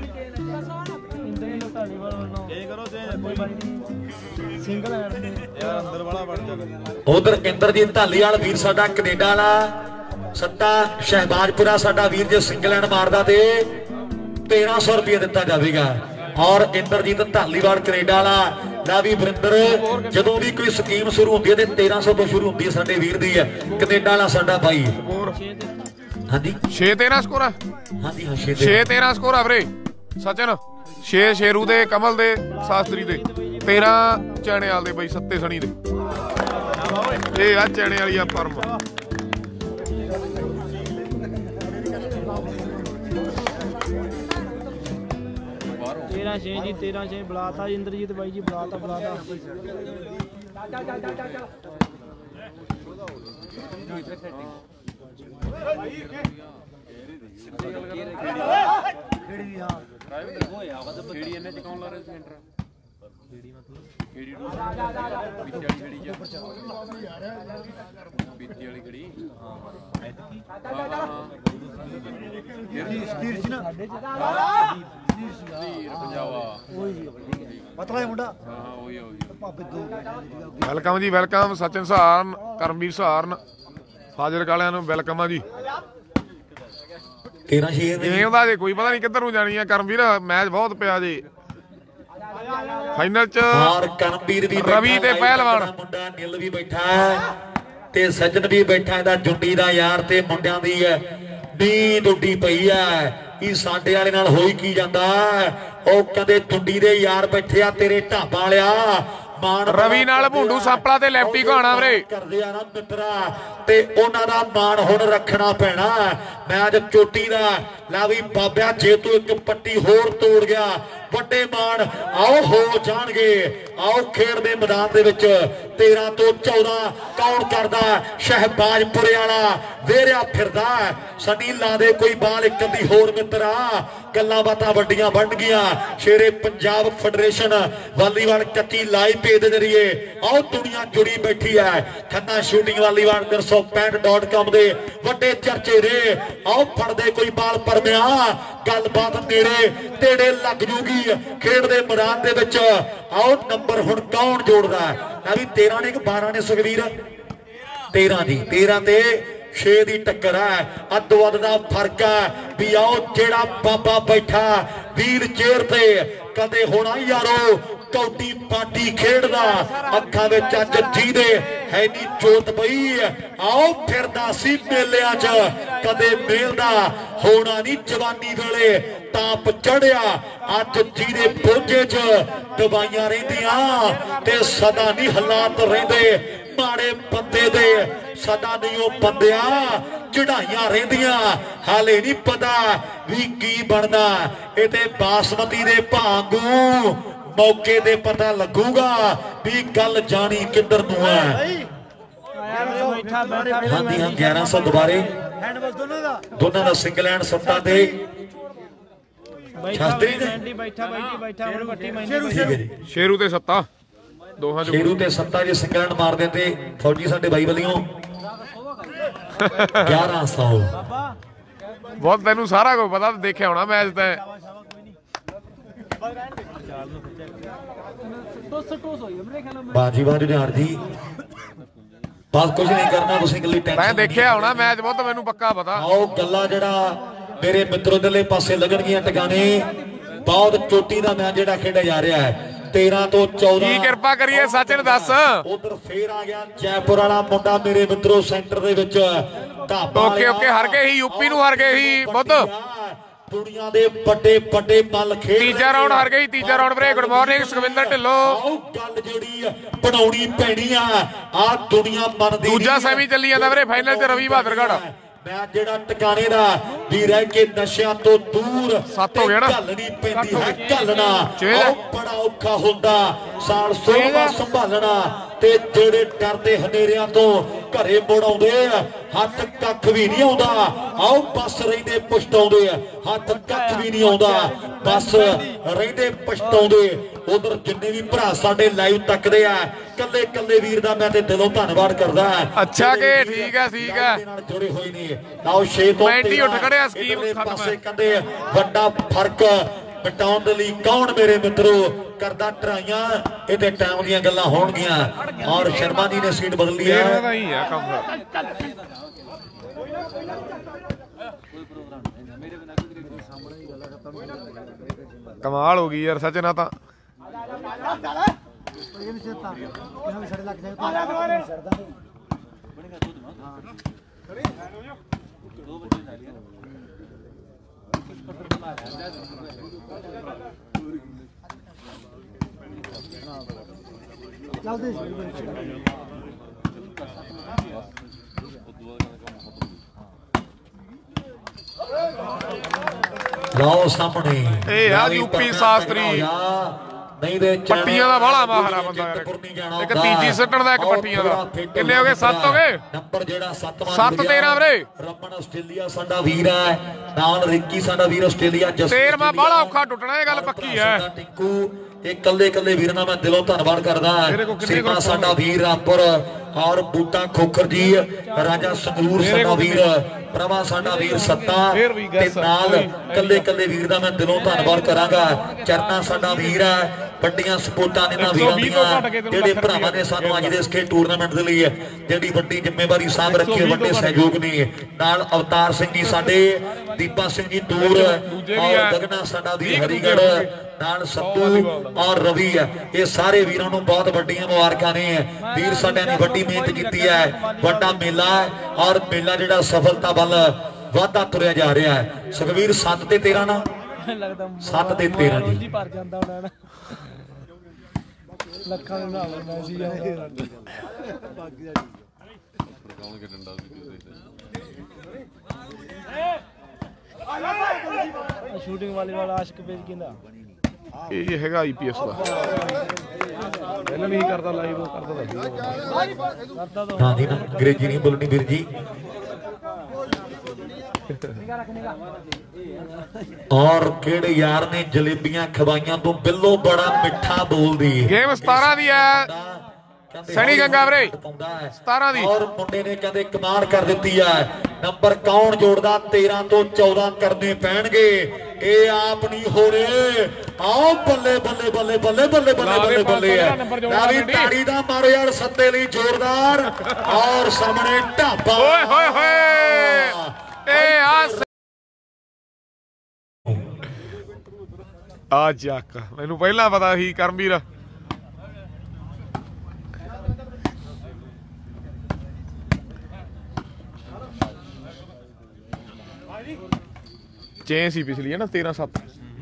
ਸਿੰਗਲ ਯਾਰ ਅੰਦਰ ਵਾਲਾ ਬਣ ਜਾਵੇ ਉਧਰ ਇੰਦਰਜੀਤ ਢਾਲੀਵਾਲ ਵੀਰ ਸਾਡਾ ਕੈਨੇਡਾ ਵਾਲਾ ਸੱਤਾ ਸ਼ਹਿਬਾਜ਼ਪੁਰਾ ਸਾਡਾ ਵੀਰ ਜੇ ਸਿੰਗਲ ਹੈਂਡ ਮਾਰਦਾ ਤੇ 1300 ਰੁਪਏ ਦਿੱਤਾ ਜਾਵੇਗਾ ਔਰ ਇੰਦਰਜੀਤ ਢਾਲੀਵਾਲ ਕੈਨੇਡਾ ਵਾਲਾ ਨਾ ਵੀ ਵਰਿੰਦਰ ਜਦੋਂ ਵੀ ਕੋਈ ਸਕੀਮ ਸ਼ੁਰੂ ਹੁੰਦੀ ਹੈ ਤੇ 1300 ਤੋਂ ਸ਼ੁਰੂ ਹੁੰਦੀ ਹੈ ਸਾਡੇ ਵੀਰ ਦੀ ਕੈਨੇਡਾ ਵਾਲਾ ਸਾਡਾ ਬਾਈ ਹਾਂਜੀ 6-13 ਸਕੋਰ ਆ ਹਾਂਜੀ ਹਾਂ 6-13 ਸਕੋਰ ਆ ਵੀਰੇ ਸਚਨ 6 ਸ਼ੇਰੂ ਦੇ ਕਮਲ ਦੇ ਸ਼ਾਸਤਰੀ ਦੇ 13 ਚੈਣੇ ਵਾਲ ਦੇ ਬਾਈ ਸੱਤੇ ਸਣੀ ਦੇ ਇਹ ਆ ਚੈਣੇ ਵਾਲੀ ਆ ਪਰਮ 13-6 ਜੀ 13-6 ਬੁਲਾਤਾ ਇੰਦਰਜੀਤ ਬਾਈ ਜੀ ਬੁਲਾਤਾ ਪਤਲਾ ਹੈ ਮੁੰਡਾ ਵੈਲਕਮ ਜੀ ਵੈਲਕਮ। ਸਚਿਨ ਸਹਾਰਨ, ਕਰਮਵੀਰ ਸਹਾਰਨ, ਫਾਜ਼ਿਲਕਾ ਵਾਲਿਆਂ ਨੂੰ ਵੈਲਕਮ ਆ ਜੀ। 13-6 ਗੇਮ ਦਾ ਜੇ ਕੋਈ ਪਤਾ ਨਹੀਂ ਕਿੱਧਰ ਨੂੰ ਜਾਣੀ ਆ। ਕਰਮਵੀਰ ਮੈਚ ਬਹੁਤ ਪਿਆ ਜੀ। ਫਾਈਨਲ ਚ ਔਰ ਕਰਮਵੀਰ ਵੀ ਰਵੀ ਤੇ ਪਹਿਲਵਾਨ ਮੁੰਡਾ ਨਿਲ ਵੀ ਬੈਠਾ ਹੈ ਤੇ ਸੱਜਣ ਵੀ ਬੈਠਾ। ਇਹਦਾ ਜੁੰਡੀ ਦਾ ਯਾਰ ਤੇ ਮੁੰਡਿਆਂ ਦੀ ਨੀਂਦ ਉੱਡੀ ਪਈ ਹੈ। ਇਹ ਸਾਡੇ ਵਾਲੇ ਨਾਲ ਹੋਈ ਕੀ ਜਾਂਦਾ। ਉਹ ਕਹਿੰਦੇ ਜੁੰਡੀ ਦੇ ਯਾਰ ਬੈਠੇ ਆ ਤੇਰੇ ਢਾਬਾ ਵਾਲਿਆ। ਮਾਨ ਰਵੀ ਨਾਲ ਭੁੰਡੂ ਸਾਪਲਾ ਤੇ ਲੈਫਟੀ ਘਾਣਾ ਵੀਰੇ ਕਰਦੇ ਆ ਨਾ ਮਿੱਤਰਾ ਤੇ ਉਹਨਾਂ ਦਾ ਮਾਣ ਹੁਣ ਰੱਖਣਾ ਪੈਣਾ। ਮੈਚ ਚੋਟੀ ਦਾ ਲੈ ਵੀ ਬਾਬਿਆ ਜੇ ਤੂੰ ਇੱਕ ਪੱਟੀ ਹੋਰ ਤੋੜ ਗਿਆ ਵੱਡੇ ਮਾਣ ਆਓ ਹੋ ਜਾਣਗੇ। ਆਓ ਖੇਡ ਦੇ ਮੈਦਾਨ ਦੇ ਵਿੱਚ 13 ਤੋਂ 14 ਕੌਣ ਕਰਦਾ। ਸ਼ਹਿਬਾਜ਼ਪੁਰੇ ਵਾਲਾ ਵੇਰਿਆ ਫਿਰਦਾ ਸਨੀ ਲਾ ਦੇ ਕੋਈ ਬਾਲ ਇੱਕ ਦੀ ਹੋਰ ਮਿੱਤਰਾ। ਗੱਲਾਂ ਬਾਤਾਂ ਵੱਡੀਆਂ ਬਣ ਗਈਆਂ। ਸ਼ੇਰੇ ਪੰਜਾਬ ਫੈਡਰੇਸ਼ਨ ਵਾਲੀਬਾਲ ਕੱਚੀ ਲਾਈਵ ਭੇਜ ਦੇ ਜਰੀਏ ਆਓ ਦੁਨੀਆ ਜੁੜੀ ਬੈਠੀ ਹੈ। ਖੰਨਾ ਸ਼ੂਟਿੰਗ ਵਾਲੀਬਾਲ 365.com ਦੇ ਵੱਡੇ ਚਰਚੇ ਨੇ। ਆਓ ਫੜਦੇ ਕੋਈ ਬਾਲ ਪਰਮਿਆ ਗੱਲਬਾਤ ਨੇੜੇ ਤੇੜੇ ਲੱਗ ਜੂਗੀ ਖੇਡ ਦੇ ਮੈਦਾਨ ਦੇ ਵਿੱਚ। ਆਓ ਨੰਬਰ ਹੁਣ ਕੌਣ ਜੋੜਦਾ ਹੈ ਵੀ 13 ਨੇ ਕਿ 12 ਨੇ ਸੁਖਵੀਰ 13 ਦੀ 13 ਤੇ 6 ਦੀ ਟੱਕਰ ਹੈ। ਅੱਧੋ ਅੱਧ ਦਾ ਫਰਕ ਹੈ ਵੀ ਆਓ ਜਿਹੜਾ ਬਾਬਾ ਬੈਠਾ ਵੀਲ ਚੇਅਰ ਤੇ ਕਦੇ ਹੋਣਾ ਯਾਰੋ ਕੌਡੀ ਪਾਟੀ ਖੇਡਦਾ ਅੱਖਾਂ ਵਿੱਚ ਅੱਜ ਜਿਹਦੇ ਹੈ ਨੀ ਜੋਤ ਪਈ। ਆਓ ਫਿਰਦਾ ਸੀ ਮੇਲਿਆਂ 'ਚ ਕਦੇ ਮੇਲਦਾ ਹੋਣਾ ਨਹੀਂ ਜਵਾਨੀ ਵੇਲੇ ਤਾਪ ਚੜਿਆ ਅੱਜ ਜਿਹਦੇ ਬੋਝੇ 'ਚ ਦਵਾਈਆਂ ਰਹਿੰਦੀਆਂ ਤੇ ਸਦਾ ਨਹੀਂ ਹਾਲਾਤ ਰਹਿੰਦੇ ਮਾੜੇ ਬੰਦੇ ਦੇ। ਸਦਾ ਨਹੀਂ ਉਹ ਬੰਦਿਆ ਚੜਾਈਆਂ ਰਹਿੰਦੀਆਂ ਹਾਲੇ ਨਹੀਂ ਪਤਾ ਵੀ ਕੀ ਬਣਦਾ। ਇਹ ਤੇ ਬਾਸਮਤੀ ਦੇ ਭਾਂਗੂ ਮੌਕੇ ਤੇ ਪਤਾ ਲੱਗੂਗਾ ਵੀ ਗੱਲ ਜਾਣੀ ਕਿੱਧਰ ਨੂੰ ਹੈ। ਹਾਂਜੀ ਹਾਂ 1100 ਦੁਬਾਰੇ ਹੈਂਡਬਾਲ ਦੋਨਾਂ ਦਾ ਸਿੰਗਲ ਹੈਂਡ ਸੱਤਾਂ ਤੇ ਸ਼ੇਰੂ ਤੇ ਸੱਤਾ ਦੋਹਾਂ ਚ ਸ਼ੇਰੂ ਤੇ ਸੱਤਾ ਜੇ ਸਿੰਗਲ ਹੈਂਡ ਮਾਰ ਦਿੰਦੇ ਫੌਜੀ ਸਾਡੇ ਬਾਈ ਵੱਲੋਂ 1100। ਬਹੁਤ ਤੈਨੂੰ ਸਾਰਾ ਕੁਝ ਪਤਾ ਦੇਖਿਆ ਹੋਣਾ ਮੈਚ ਤਾਂ। ਬਾਜੀ ਬਾਜੀ ਜਹਾਰ ਜੀ ਬਸ ਕੁਝ ਨਹੀਂ ਕਰਨਾ ਤੁਸੀਂ ਇਕੱਲੀ ਮੈਂ ਟੈਨਸ਼ਨ ਦੇਖਿਆ ਹੋਣਾ ਮੈਚ ਬਹੁਤ ਮੈਨੂੰ ਪੱਕਾ ਪਤਾ। ਆਓ ਗੱਲਾਂ ਜਿਹੜਾ ਮੇਰੇ ਮਿੱਤਰੋ ਦੇ ਪਾਸੇ ਲੱਗਣਗੀਆਂ ਟਿਕਾਣੇ। ਬਹੁਤ ਚੋਟੀ ਦਾ ਮੈਚ ਜਿਹੜਾ ਖੇਡਿਆ ਜਾ ਰਿਹਾ ਹੈ 13 ਤੋਂ 14। ਕੀ ਕਿਰਪਾ ਕਰੀਏ ਸਚਿਨ ਦੱਸ। ਉਧਰ ਫੇਰ ਆ ਗਿਆ ਜੈਪੁਰ ਵਾਲਾ ਮੁੰਡਾ ਮੇਰੇ ਮਿੱਤਰੋ ਸੈਂਟਰ ਦੇ ਵਿੱਚ ਢਾਬਾ। ਓਕੇ ਹਰ ਗਏ ਸੀ ਯੂਪੀ ਨੂੰ ਹਰ ਗਏ ਸੀ ਬੁੱਧ। ਦੁਨੀਆ ਦੇ ਵੱਡੇ ਵੱਡੇ ਮੱਲ ਖੇਡ ਤੀਜਾ ਰਾਉਂਡ ਹਾਰ ਗਈ। ਤੀਜਾ ਰਾਉਂਡ ਵੀਰੇ ਗੁੱਡ ਮਾਰਨਿੰਗ ਸੁਖਵਿੰਦਰ ਢਿੱਲੋਂ। ਆਓ ਗੱਲ ਜਿਹੜੀ ਬਣਾਉਣੀ ਪੈਣੀ ਆ ਦੁਨੀਆ ਮੰਨਦੀ। ਦੂਜਾ ਸੈਮੀ ਚੱਲੀ ਜਾਂਦਾ ਵੀਰੇ ਫਾਈਨਲ ਤੇ ਰਵੀ ਬਹਾਦਰਗੜ੍ਹ। ਮੈਂ ਜਿਹੜਾ ਟਿਕਾਣੇ ਦਾ ਵੀ ਰਹਿ ਕੇ ਨਸ਼ਿਆਂ ਤੋਂ ਦੂਰ 7 ਹੋ ਗਿਆ ਨਾ ਘੱਲਣੀ ਪੈਂਦੀ ਹੈ ਘੱਲਣਾ। ਆਓ ਬੜਾ ਔਖਾ ਹੁੰਦਾ ਸਾਲ 16 ਸੰਭਾਲਣਾ ਤੇ ਜਿਹੜੇ ਡਰਦੇ ਹਨੇਰਿਆਂ ਤੋਂ ਘਰੇ ਮੁੜ ਆਉਂਦੇ ਹੱਥ ਕੱਖ ਵੀ ਨਹੀਂ ਆਉਂਦਾ। ਆਓ ਬਸ ਰਹਿੰਦੇ ਪਛਤਾਉਂਦੇ ਹੱਥ ਕੱਖ ਵੀ ਨਹੀਂ ਆਉਂਦਾ ਬਸ ਰਹਿੰਦੇ ਪਛਤਾਉਂਦੇ। ਉਧਰ ਜਿੰਨੇ ਵੀ ਭਰਾ ਸਾਡੇ ਲਾਈਵ ਤੱਕਦੇ ਆ ਕੱਲੇ ਕੱਲੇ ਵੀਰ ਦਾ ਮੈਂ ਤੇ ਦਿਲੋਂ ਧੰਨਵਾਦ ਕਰਦਾ। ਅੱਛਾ ਕਿ ਠੀਕ ਹੈ ਠੀਕ ਹੈ ਨਾਲ ਜੁੜੇ ਹੋਏ ਨੇ। ਲਓ 6 ਤੋਂ 35 ਉੱਠ ਖੜਿਆ ਸਕੀਮ ਖਤਮ ਹੈ। ਕਹਿੰਦੇ ਵੱਡਾ ਫਰਕ ਮਿਟਾਉਣ ਦੇ ਲਈ ਕੌਣ ਮੇਰੇ ਮਿੱਤਰੋ ਕਰਦਾ ਟਰਾਈਆਂ। ਇਹ ਤੇ ਟਾਈਮ ਦੀਆਂ ਗੱਲਾਂ ਹੋਣਗੀਆਂ। ਔਰ ਸ਼ਰਮਾ ਜੀ ਨੇ ਸੀਟ ਬਦਲ ਲਈ ਹੈ। ਦਾ ਹੀ ਆ ਕੰਮ। ਕਮਾਲ ਹੋ ਗਈ ਯਾਰ ਸਚਿਨ ਆ ਤਾਂ। ਲਓ ਸਾਹਮਣੇ ਇਹ ਆ ਯੂਪੀ ਸ਼ਾਸਤਰੀ ਨਹੀਂ ਦੇ ਪੱਟੀਆਂ ਦਾ ਬਾਹਲਾ ਮਾਹਰਾ ਬੰਦਾ ਯਾਰ। ਇੱਕ ਤੀਜੀ ਸੱਟਣ ਦਾ ਇੱਕ ਪੱਟੀਆਂ ਦਾ। ਕਿੰਨੇ ਹੋ ਗਏ 7 ਹੋ ਗਏ। ਨੰਬਰ ਜਿਹੜਾ 7ਵਾਂ 7-13 ਵੀਰੇ। ਰਮਨ ਆਸਟ੍ਰੇਲੀਆ ਸਾਡਾ ਵੀਰ ਹੈ ਨਾਲ ਰਿੱਕੀ ਸਾਡਾ ਵੀਰ ਆਸਟ੍ਰੇਲੀਆ 13ਵਾਂ ਬਾਹਲਾ ਔਖਾ ਟੁੱਟਣਾ ਇਹ ਗੱਲ ਪੱਕੀ ਹੈ। ਟਿੰਕੂ ਇਹ ਕੱਲੇ ਕੱਲੇ ਵੀਰਾਂ ਦਾ ਮੈਂ ਦਿਲੋਂ ਧੰਨਵਾਦ ਕਰਦਾ। ਸੀਮਾ ਸਾਡਾ ਵੀਰ ਰਾਮਪੁਰ ਔਰ ਬੂਟਾ ਖੋਖਰ ਜੀ, ਰਾਜਾ ਸੰਗਰੂਰ ਸਾਡਾ ਵੀਰ, ਪ੍ਰਭਾ ਸਾਡਾ ਵੀਰ ਸੱਤਾ ਤੇ ਨਾਲ ਕੱਲੇ ਕੱਲੇ ਵੀਰ ਦਾ ਮੈਂ ਦਿਲੋਂ ਧੰਨਵਾਦ ਕਰਾਂਗਾ। ਚਰਨਾ ਸਾਡਾ ਵੀਰ ਹੈ, ਵੱਡੀਆਂ ਸਪੋਰਟਾਂ ਇਹਨਾਂ ਵੀਰਾਂ ਦੀਆਂ ਜਿਹੜੇ ਭਰਾਵਾਂ ਨੇ ਸਾਨੂੰ ਅੱਜ ਦੇ ਇਸ ਟੂਰਨਾਮੈਂਟ ਦੇ ਲਈ ਜਿਹੜੀ ਵੱਡੀ ਜ਼ਿੰਮੇਵਾਰੀ ਸਾਂਭ ਰੱਖੀ ਹੈ, ਵੱਡੇ ਸਹਿਯੋਗ ਨੇ। ਨਾਲ ਅਵਤਾਰ ਸਿੰਘ ਜੀ ਸਾਡੇ, ਦੀਪਾ ਸਿੰਘ ਜੀ ਦੂਰ ਔਰ ਗਗਨਾ ਸਾਡਾ ਵੀਰ ਹਰੀਗੜ੍ਹ, ਨਾਲ ਸੱਤੂ ਔਰ ਰਵੀ ਹੈ। ਇਹ ਸਾਰੇ ਵੀਰਾਂ ਨੂੰ ਬਹੁਤ ਵੱਡੀਆਂ ਮੁਬਾਰਕਾਂ ਨੇ। ਵੀਰ ਸਾਡਿਆਂ ਨੇ ਵੱਡੀ ਮਿਹਨਤ ਕੀਤੀ ਹੈ, ਵੱਡਾ ਮੇਲਾ ਔਰ ਮੇਲਾ ਜਿਹੜਾ ਸਫਲਤਾ ਵੱਲ ਵਾਧਾ ਤੁਰਿਆ ਜਾ ਰਿਹਾ ਹੈ। ਸੁਖਵੀਰ 7 ਤੇ 13 ਨਾ 7 ਤੇ 13 ਜੀ ਭਰ ਜਾਂਦਾ ਉਹਨਾਂ ਨਾਲ ਲੱਖਾਂ ਦੇ ਨਾਲ ਮੈਸੇਜ ਆਉਂਦਾ। ਸ਼ੂਟਿੰਗ ਵਾਲੇ ਵਾਲਾ ਆਸ਼ਕ ਪੇਜ ਕਹਿੰਦਾ ਇਹ ਹੈਗਾ IPS ਦਾ, ਪਹਿਲਾਂ ਵੀ ਕਰਦਾ ਲਾਈਵ ਕਰਦਾ ਨਾ ਜੀ ਨਾ ਅੰਗਰੇਜ਼ੀ ਨਹੀਂ ਬੋਲਣੀ ਵੀਰ ਜੀ। ਔਰ ਕਿਹੜੇ ਯਾਰ ਨੇ ਜਲੇਬੀਆਂ ਖਵਾਈਆਂ ਤੋਂ ਬਿੱਲੋ ਬੜਾ ਮਿੱਠਾ ਬੋਲਦੀ। ਗੇਮ 17 ਦੀ ਹੈ ਸੈਣੀ ਗੰਗਾ ਵੀਰੇ, 17 ਦੀ। ਔਰ ਮੁੰਡੇ ਨੇ ਕਹਿੰਦੇ ਕਮਾਲ ਕਰ ਦਿੱਤੀ ਹੈ। ਨੰਬਰ ਕੌਣ ਜੋੜਦਾ? 13 ਤੋਂ 14 ਕਰਨੇ ਪੈਣਗੇ, ਇਹ ਆਪ ਨਹੀਂ ਹੋ ਰਹੇ। ਆਓ ਬੱਲੇ ਬੱਲੇ ਬੱਲੇ ਬੱਲੇ ਬੱਲੇ ਬੱਲੇ ਬੱਲੇ ਬੱਲੇ ਹੈ। ਨਾ ਵੀ ਤਾੜੀ ਦਾ ਮਾਰੋ ਯਾਰ ਸੱਤੇ ਲਈ ਜ਼ੋਰਦਾਰ। ਔਰ ਸਾਹਮਣੇ ਢਾਬਾ, ਓਏ ਹੋਏ ਹੋਏ, ਇਹ ਆ ਚੱਕ, ਮੈਨੂੰ ਪਹਿਲਾਂ ਪਤਾ ਸੀ ਕਰਮਵੀਰ। ਚੇਂ ਸੀ ਪਿਛਲੀ ਹੈ ਨਾ 13-7।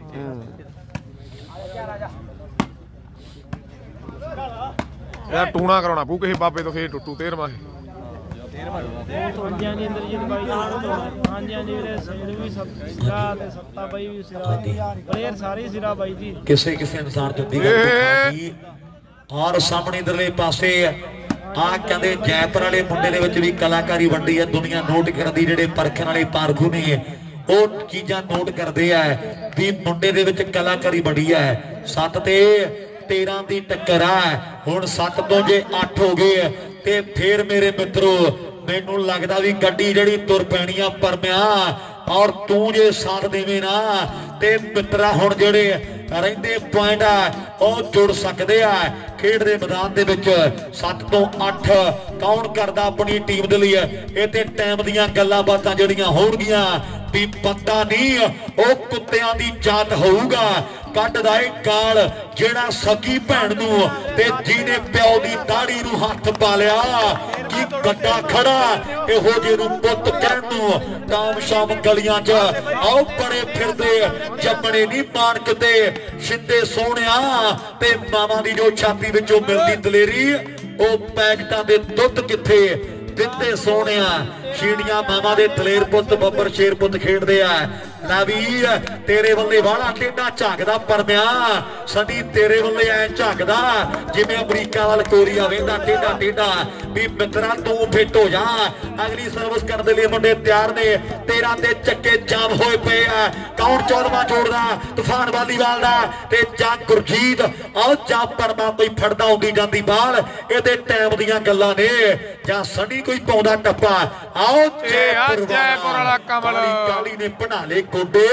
ਇਹਦਾ ਟੂਣਾ ਕਰਾਉਣਾ ਪਊ ਕਿਸੇ ਬਾਬੇ ਤੋਂ, ਫੇਰ ਟੁੱਟੂ 13ਵਾਂ। ਹਾਂਜੀ ਹਾਂਜੀ ਇੰਦਰਜੀਤ ਬਾਈ, ਹਾਂਜੀ ਹਾਂਜੀ ਵੀਰੇ ਸਿਰ ਵੀ ਸਿਰਾ ਤੇ ਸੱਤਾ ਬਾਈ ਵੀ ਸਿਰਾ, ਪਲੇਅਰ ਸਾਰੇ ਸਿਰਾ ਬਾਈ ਜੀ। ਕਿਸੇ ਕਿਸੇ ਇਨਸਾਨ ਚ ਹੁੰਦੀ ਗੱਲ। ਔਰ ਸਾਹਮਣੇ ਇਧਰਲੇ ਪਾਸੇ ਆ ਕਹਿੰਦੇ ਜੈਪੁਰ ਵਾਲੇ ਮੁੰਡੇ ਦੇ ਵਿੱਚ ਵੀ ਕਲਾਕਾਰੀ ਵੱਡੀ ਹੈ, ਦੁਨੀਆ ਨੋਟ ਕਰਦੀ। ਜਿਹੜੇ ਪਰਖਣ ਵਾਲੇ ਪਾਰਖੂ ਨੇ ਉਹ ਚੀਜ਼ਾਂ ਨੋਟ ਕਰਦੇ ਆ ਵੀ ਮੁੰਡੇ ਦੇ ਵਿੱਚ ਕਲਾਕਾਰੀ ਬੜੀ ਹੈ। 7 ਤੇ 13 ਦੀ ਟੱਕਰ ਆ। ਹੁਣ 7 ਤੋਂ ਜੇ 8 ਹੋ ਗਏ ਤੇ ਫੇਰ ਮੇਰੇ ਮਿੱਤਰੋ ਮੈਨੂੰ ਲੱਗਦਾ ਵੀ ਗੱਡੀ ਜਿਹੜੀ ਤੁਰ ਪੈਣੀ ਆ ਪਰਮਿਆ। ਔਰ ਤੂੰ ਜੇ ਸਾਥ ਦੇਵੇਂ ਨਾ ਤੇ ਮਿੱਤਰਾ ਹੁਣ ਜਿਹੜੇ ਰਹਿੰਦੇ ਪੁਆਇੰਟ ਆ ਉਹ ਜੁੜ ਸਕਦੇ ਆ ਖੇਡ ਦੇ ਮੈਦਾਨ ਦੇ ਵਿੱਚ। 7 ਤੋਂ 8 ਕੌਣ ਕਰਦਾ ਆਪਣੀ ਟੀਮ ਦੇ ਲਈ? ਇਹ ਤੇ ਟਾਈਮ ਦੀਆਂ ਗੱਲਾਂ ਬਾਤਾਂ ਜਿਹੜੀਆਂ ਹੋਣਗੀਆਂ ਵੀ ਬੰਦਾ ਨਹੀਂ ਉਹ ਕੁੱਤਿਆਂ ਦੀ ਜਾਤ ਹੋਊਗਾ। ਕੱਢਦਾ ਏ ਗਾਲ ਜਿਹੜਾ ਸਕੀ ਭੈਣ ਨੂੰ ਤੇ ਜਿਹਨੇ ਪਿਓ ਦੀ ਦਾੜੀ ਨੂੰ ਹੱਥ ਪਾ ਲਿਆ। ਕੀ ਗੱਡਾ ਖੜਾ ਇਹੋ ਜਿਹੇ ਨੂੰ ਪੁੱਤ ਕਹਿਣ ਨੂੰ। ਕਾਮ ਸ਼ਾਮ ਗਲੀਆਂ 'ਚ ਆਓ ਬੜੇ ਫਿਰਦੇ, ਜੰਮਣੇ ਨਹੀਂ ਮਾਣ ਕਿਤੇ ਸ਼ਿੰਦੇ ਸੋਹਣਿਆ। ਤੇ ਮਾਵਾਂ ਦੀ ਜੋ ਛਾਤੀ ਵਿੱਚੋਂ ਮਿਲਦੀ ਦਲੇਰੀ, ਉਹ ਪੈਕਟਾਂ ਦੇ ਦੁੱਧ ਕਿੱਥੇ ਦਿੱਤੇ ਸੋਹਣਿਆ। ਛੀੜੀਆਂ ਮਾਵਾਂ ਦੇ ਦਲੇਰ ਪੁੱਤ ਬੱਬਰ ਸ਼ੇਰ ਪੁੱਤ ਖੇਡਦੇ ਆ। ਲੈ ਵੀ ਤੇਰੇ ਵੱਲੇ ਵਾਲਾ ਟੇਡਾ ਝਾਕਦਾ ਪਰਮਿਆ, ਸਦੀ ਤੇਰੇ ਵੱਲੇ ਐ ਝਾਕਦਾ ਜਿਵੇਂ ਅਮਰੀਕਾ ਵੱਲ ਕੋਰੀਆ ਵੇਂਦਾ ਟੇਡਾ ਟੇਡਾ। ਵੀ ਮਿੱਤਰਾ ਤੂੰ ਫਿੱਟ ਹੋ ਜਾ, ਅਗਲੀ ਸਰਵਿਸ ਕਰਨ ਦੇ ਲਈ ਮੁੰਡੇ ਤਿਆਰ ਨੇ। 13 ਤੇ ਚੱਕੇ ਜਾਮ ਹੋਏ ਪਏ ਆ। ਕੌਣ 14ਵਾਂ ਜੋੜਦਾ? ਤੂਫਾਨ ਵਾਲੀਵਾਲ ਦਾ ਤੇ ਜਾਂ ਗੁਰਜੀਤ। ਆਓ ਜਾਂ ਪਰਮਾ ਕੋਈ ਫੜਦਾ ਹੁੰਦੀ ਜਾਂਦੀ ਬਾਲ। ਇਹਦੇ ਟਾਈਮ ਦੀਆਂ ਗੱਲਾਂ ਨੇ ਜਾਂ ਸਣੀ ਕੋਈ ਪਾਉਂਦਾ ਟੱਪਾ। ਆਓ ਜੈਪੁਰ ਵਾਲਾ ਕਮਲ ਕਾਲੀ ਨੇ ਬਣਾ ਲੇ ਗੋਡੇ।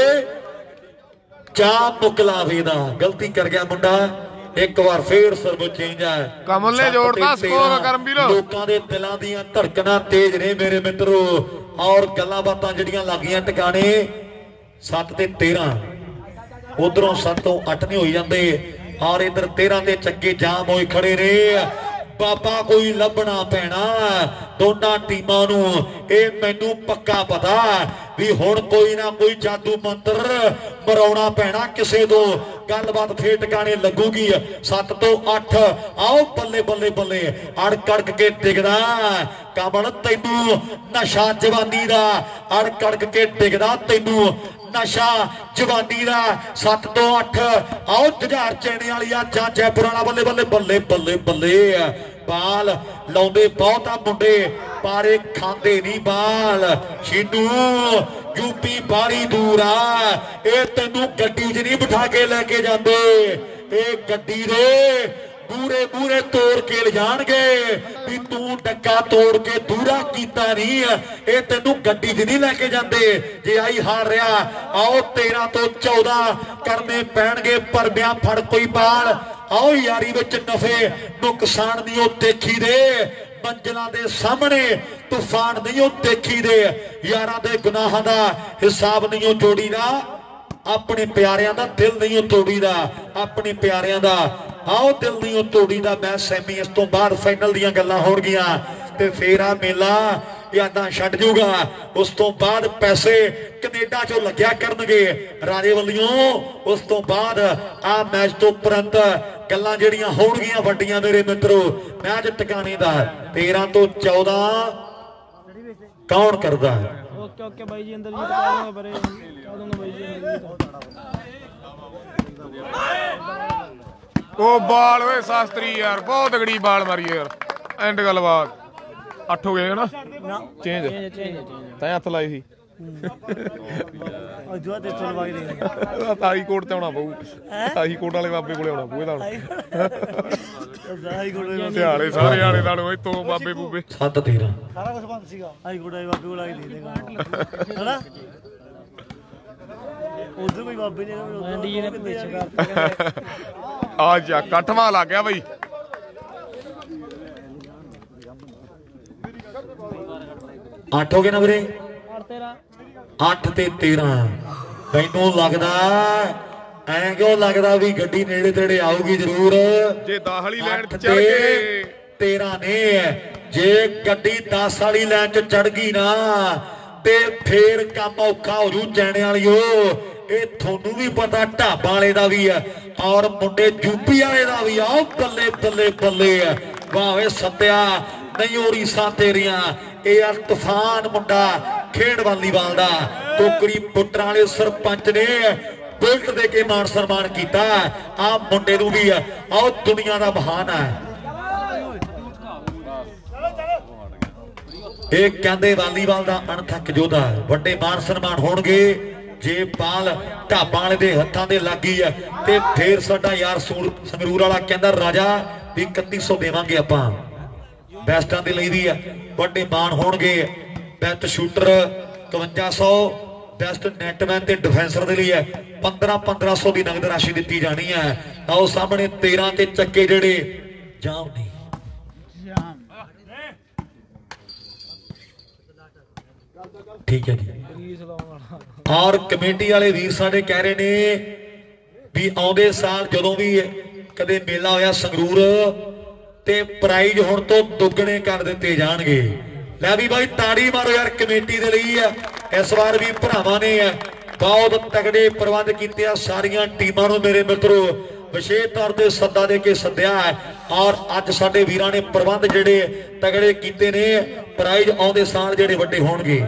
ਚਾਹ ਮੁਕਲਾਵੇ ਦਾ ਗਲਤੀ ਕਰ ਗਿਆ ਮੁੰਡਾ। ਇੱਕ ਵਾਰ ਫੇਰ ਸਰਵ ਚੇਂਜ ਹੈ। ਕਮਲ ਨੇ ਜੋੜਦਾ ਸਕੋਰ ਕਰਮਵੀਰ। ਲੋਕਾਂ ਦੇ ਦਿਲਾਂ ਦੀਆਂ ਧੜਕਣਾਂ ਤੇਜ਼ ਨੇ ਮੇਰੇ ਮਿੱਤਰੋ। ਔਰ ਗੱਲਾਂ ਬਾਤਾਂ ਜਿਹੜੀਆਂ ਲੱਗੀਆਂ ਟਿਕਾਣੇ। 7 ਤੇ 13 ਉਧਰੋਂ 7 ਤੋਂ 8 ਨਹੀਂ ਹੋਈ ਜਾਂਦੇ। ਔਰ ਇਧਰ 13 ਦੇ ਚੱਕੇ ਜਾਮ ਹੋਏ ਖੜੇ ਨੇ। ਬਾਬਾ ਕੋਈ ਲੱਭਣਾ ਪੈਣਾ ਦੋਨਾਂ ਟੀਮਾਂ ਨੂੰ। ਇਹ ਮੈਨੂੰ ਪੱਕਾ ਪਤਾ ਵੀ ਹੁਣ ਕੋਈ ਨਾ ਕੋਈ ਜਾਦੂ ਮੰਤਰ ਮਰਾਉਣਾ ਪੈਣਾ ਕਿਸੇ ਤੋਂ। ਗੱਲਬਾਤ ਫੇਰ ਟਿਕਾਣੇ ਲੱਗੂਗੀ। 7 ਤੋਂ 8 ਆਓ ਬੱਲੇ ਬੱਲੇ ਬੱਲੇ ਅੜਕ ਅੜਕ ਕੇ ਡਿੱਗਦਾ ਕਮਲ ਤੈਨੂੰ ਨਸ਼ਾ ਜਵਾਨੀ ਦਾ। ਅੜਕ ਅੜਕ ਕੇ ਡਿੱਗਦਾ ਤੈਨੂੰ ਨਸ਼ਾ ਜਵਾਨੀ ਦਾ। 7 ਤੋਂ 8 ਆਓ ਜੁਝਾਰ ਚੈਣੇ ਵਾਲੀ ਆ ਜਾਂ ਜੈਪੁਰ ਵਾਲਾ ਬੱਲੇ ਬੱਲੇ ਬੱਲੇ ਬੱਲੇ ਬੱਲੇ। ਬਾਲ ਲਾਉਂਦੇ ਬਹੁਤਾ ਮੁੰਡੇ ਪਾਰੇ ਖਾਂਦੇ ਨਹੀਂ ਬਾਲ। ਸ਼ੀਨੂ ਯੂਪੀ ਬਾੜੀ ਦੂਰ ਆ, ਇਹ ਤੈਨੂੰ ਗੱਡੀ 'ਚ ਨਹੀਂ ਬਿਠਾ ਕੇ ਲੈ ਕੇ ਜਾਂਦੇ। ਇਹ ਗੱਡੀ ਦੇ ਪੂਰੇ ਪੂਰੇ ਤੋੜ ਕੇ ਲਿਜਾਣਗੇ ਵੀ ਤੂੰ ਡੱਕਾ ਤੋੜ ਕੇ ਦੂਰਾ ਕੀਤਾ ਨਹੀਂ। ਇਹ ਤੈਨੂੰ ਗੱਡੀ 'ਚ ਨਹੀਂ ਲੈ ਕੇ ਜਾਂਦੇ ਜੇ ਆਈ ਹਾਰ ਰਿਹਾ। ਆਓ 13 ਤੋਂ 14 ਕਰਨੇ ਪੈਣਗੇ ਪਰਬਿਆਂ ਫੜ ਕੋਈ ਬਾਲ। ਆਓ ਯਾਰੀ ਵਿੱਚ ਨਫੇ ਨੁਕਸਾਨ ਨਹੀਂ ਉਹ ਦੇਖੀ ਦੇ, ਮੰਜ਼ਲਾਂ ਦੇ ਸਾਹਮਣੇ ਤੂਫਾਨ ਨਹੀਂ ਉਹ ਦੇਖੀ ਦੇ, ਯਾਰਾਂ ਦੇ ਗੁਨਾਹਾਂ ਦਾ ਹਿਸਾਬ ਨਹੀਂ ਉਹ ਜੋੜੀਦਾ, ਆਪਣੇ ਪਿਆਰਿਆਂ ਦਾ ਦਿਲ ਨਹੀਂ ਉਹ ਤੋੜੀਦਾ, ਆਪਣੇ ਪਿਆਰਿਆਂ ਦਾ ਆਓ ਦਿਲ ਨਹੀਂ ਉਹ ਤੋੜੀਦਾ। ਮੈਂ ਸੈਮੀ ਇਸ ਤੋਂ ਬਾਅਦ ਫਾਈਨਲ ਦੀਆਂ ਗੱਲਾਂ ਹੋਣਗੀਆਂ ਤੇ ਫੇਰ ਆ ਮੇਲਾ ਯਾਦਾਂ ਛੱਡ ਜੂਗਾ। ਉਸ ਤੋਂ ਬਾਅਦ ਪੈਸੇ ਕੈਨੇਡਾ ਚੋਂ ਲੱਗਿਆ ਕਰਨਗੇ ਰਾਜੇ ਵੱਲੋਂ। ਉਸ ਤੋਂ ਬਾਅਦ ਆ ਮੈਚ ਤੋਂ ਉਪਰੰਤ ਗੱਲਾਂ ਜਿਹੜੀਆਂ ਹੋਣਗੀਆਂ ਵੱਡੀਆਂ ਮੇਰੇ ਮਿੱਤਰੋ। ਮੈਚ ਟਿਕਾਣੇ ਦਾ 13 ਤੋਂ 14 ਕੌਣ ਕਰਦਾ ਹੈ? ਓਕੇ ਓਕੇ ਬਾਈ ਜੀ ਅੰਦਰ ਜੀ ਕਹਿ ਦੋਗੇ ਪਰੇ ਕਹਿ ਦੋਗੇ ਬਾਈ ਜੀ ਅੰਦਰ ਜੀ। ਉਹ ਬਾਲ ਓਏ ਸ਼ਾਸਤਰੀ ਯਾਰ ਬਹੁਤ ਤਗੜੀ ਬਾਲ ਮਾਰੀ ਯਾਰ। ਐਂਡ ਗੱਲਬਾਤ 8 ਹੋ ਗਏ ਨਾ ਚੇਂਜ ਤੈਂ ਹੱਥ ਲਾਈ ਸੀ ਜੋ ਤੇ ਚਲ ਵਾਗੇ ਦੇ ਤਾਈ ਕੋਟ ਤੇ ਆਉਣਾ ਪਊ। ਤਾਈ ਕੋਟ ਵਾਲੇ ਬਾਬੇ ਕੋਲੇ ਆਉਣਾ ਪਊ ਇਹਦਾ ਹਾਈ ਕੋਟ ਸਿਆਲੇ ਸਾਰੇ ਆਲੇ ਨਾਲ ਓਏ ਤੋਂ ਬਾਬੇ ਬੂਬੇ 7-13 ਸਾਰਾ ਕੁਝ ਬੰਦ ਸੀਗਾ। ਹਾਈ ਕੋਟ ਆਈ ਬਾਬੇ ਕੋਲ ਆ ਕੇ ਦੇ ਦੇਗਾ ਹੈਨਾ। ਉਧਰ ਕੋਈ ਬਾਬੇ ਨੇ ਐਂਡੀ ਜੀ ਨੇ ਪਿੱਛੇ ਕਰਤਾ ਆ ਜਾ 8ਵਾਂ ਲੱਗ ਗਿਆ ਬਈ। 8 ਹੋ ਗਏ ਨਾ ਵੀਰੇ? 8 ਤੇ 13 ਮੈਨੂੰ ਲੱਗਦਾ ਐਂ ਕਿਉਂ ਲੱਗਦਾ ਵੀ ਗੱਡੀ ਨੇੜੇ ਤੇੜੇ ਆਊਗੀ ਜ਼ਰੂਰ। ਜੇ 10 ਵਾਲੀ ਲਾਈਨ 'ਚ 8 ਚੜ ਤੇ ਗਏ 13 ਨੇ ਜੇ ਗੱਡੀ 10 ਵਾਲੀ ਲਾਈਨ 'ਚ ਚੜ ਗਈ ਨਾ ਤੇ ਫੇਰ ਕੰਮ ਔਖਾ ਹੋ ਜੂ ਜੈਣੇ ਵਾਲਿਓ। ਇਹ ਤੁਹਾਨੂੰ ਵੀ ਪਤਾ ਢਾਬਾਂ ਵਾਲੇ ਦਾ ਵੀ ਹੈ ਔਰ ਮੁੰਡੇ ਯੂਪੀ ਵਾਲੇ ਦਾ ਵੀ ਆ। ਬੱਲੇ ਬੱਲੇ ਬੱਲੇ ਵਾਹਵੇ ਸੱਤਿਆ ਨਹੀਂ ਹੋ ਰੀਸਾਂ ਤੇਰੀਆਂ। ਇਹ ਯਾਰ ਤੂਫਾਨ ਮੁੰਡਾ ਖੇਡ ਵਾਲੀਬਾਲ ਦਾ ਟੋਕਰੀ ਪੁੱਟਰਾਂ ਵਾਲੇ ਸਰਪੰਚ ਨੇ ਬੁਲਟ ਦੇ ਕੇ ਮਾਨ ਸਨਮਾਨ ਕੀਤਾ। ਆ ਮੁੰਡੇ ਨੂੰ ਵੀ ਆਓ ਦੁਨੀਆ ਦਾ ਮਹਾਨ ਹੈ। ਇਹ ਕਹਿੰਦੇ ਵਾਲੀਬਾਲ ਦਾ ਅਣਥੱਕ ਯੋਧਾ ਵੱਡੇ ਮਾਨ ਸਨਮਾਨ ਹੋਣਗੇ ਜੇ ਬਾਲ ਢਾਬਾਂ ਵਾਲੇ ਦੇ ਹੱਥਾਂ ਦੇ ਲੱਗੀ ਹੈ ਤੇ ਫੇਰ ਸਾਡਾ ਯਾਰ ਸੰਗਰੂਰ ਵਾਲਾ ਕਹਿੰਦਾ ਰਾਜਾ ਵੀ 3100 ਦੇਵਾਂਗੇ ਆਪਾਂ ਬੈਸਟਾਂ ਦੇ ਲਈ ਵੀ ਹੈ। ਵੱਡੇ ਮਾਨ ਹੋਣਗੇ ਬੈਸਟ ਸ਼ੂਟਰ 5500, ਬੈਸਟ ਨੈਟਮੈਨ ਤੇ ਡਿਫੈਂਸਰ ਦੇ ਲਈ ਹੈ 1500 ਦੀ ਨਗਦ ਰਾਸ਼ੀ ਦਿੱਤੀ ਜਾਣੀ ਹੈ। ਆਓ ਸਾਹਮਣੇ 13 ਤੇ ਚੱਕੇ ਜਿਹੜੇ ਜਾਮ ਨਹੀਂ ਠੀਕ ਹੈ ਜੀ। ਔਰ ਕਮੇਟੀ ਵਾਲੇ ਵੀਰ ਸਾਡੇ ਕਹਿ ਰਹੇ ਨੇ ਵੀ ਆਉਂਦੇ ਸਾਲ ਜਦੋਂ ਵੀ ਕਦੇ ਮੇਲਾ ਹੋਇਆ ਸੰਗਰੂਰ ਤੇ ਪ੍ਰਾਈਜ਼ ਹੁਣ ਤੋਂ ਦੁੱਗਣੇ ਕਰ ਦਿੱਤੇ ਜਾਣਗੇ। ਲੈ ਵੀ ਬਾਈ ਤਾੜੀ ਮਾਰੋ ਯਾਰ ਕਮੇਟੀ ਦੇ ਲਈ ਆ। ਇਸ ਵਾਰ ਵੀ ਭਰਾਵਾਂ ਨੇ ਬਹੁਤ ਤਗੜੇ ਪ੍ਰਬੰਧ ਕੀਤੇ ਆ। ਸਾਰੀਆਂ ਟੀਮਾਂ ਨੂੰ ਮੇਰੇ ਮਿੱਤਰੋ ਵਿਸ਼ੇਸ਼ ਤੌਰ ਤੇ ਸੱਦਾ ਦੇ ਕੇ ਸੱਦਿਆ ਹੈ ਔਰ ਅੱਜ ਸਾਡੇ ਵੀਰਾਂ ਨੇ ਪ੍ਰਬੰਧ ਜਿਹੜੇ ਤਗੜੇ ਕੀਤੇ ਨੇ। ਪ੍ਰਾਈਜ਼ ਆਉਂਦੇ ਸਾਲ ਜਿਹੜੇ ਵੱਡੇ ਹੋਣਗੇ।